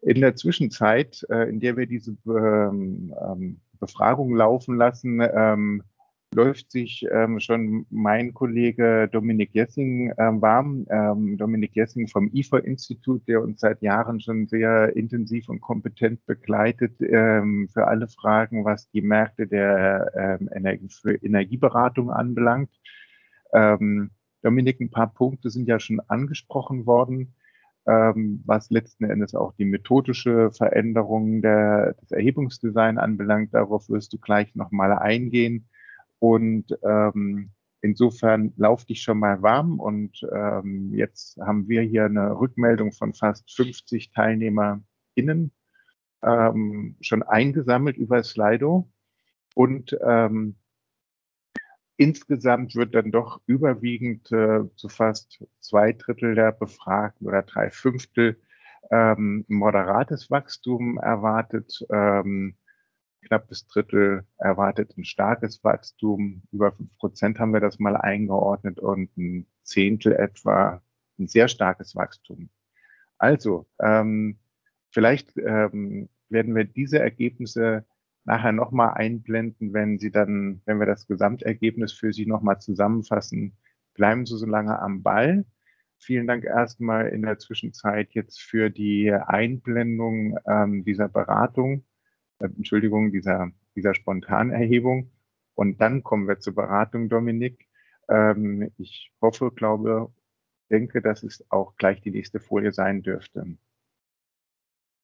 In der Zwischenzeit, äh, in der wir diese ähm, ähm, Befragung laufen lassen, ähm, läuft sich ähm, schon mein Kollege Dominik Jessing ähm, warm. Ähm, Dominik Jessing vom I F A-Institut, der uns seit Jahren schon sehr intensiv und kompetent begleitet ähm, für alle Fragen, was die Märkte der ähm, Energie, für Energieberatung anbelangt. Ähm, Dominik, ein paar Punkte sind ja schon angesprochen worden, ähm, was letzten Endes auch die methodische Veränderung der, des Erhebungsdesigns anbelangt. Darauf wirst du gleich nochmal eingehen. Und ähm, insofern lauf dich schon mal warm. Und ähm, jetzt haben wir hier eine Rückmeldung von fast fünfzig TeilnehmerInnen ähm, schon eingesammelt über Slido. Und ähm, insgesamt wird dann doch überwiegend äh, zu fast zwei Drittel der Befragten oder drei Fünftel ähm, moderates Wachstum erwartet. Ähm, knappes Drittel erwartet ein starkes Wachstum. Über fünf Prozent haben wir das mal eingeordnet und ein Zehntel etwa ein sehr starkes Wachstum. Also, ähm, vielleicht ähm, werden wir diese Ergebnisse nachher nochmal einblenden, wenn Sie dann, wenn wir das Gesamtergebnis für Sie nochmal zusammenfassen. Bleiben Sie so lange am Ball. Vielen Dank erstmal in der Zwischenzeit jetzt für die Einblendung ähm, dieser Beratung, äh, Entschuldigung, dieser, dieser Spontanerhebung. Und dann kommen wir zur Beratung, Dominik. Ähm, ich hoffe, glaube, denke, dass es auch gleich die nächste Folie sein dürfte.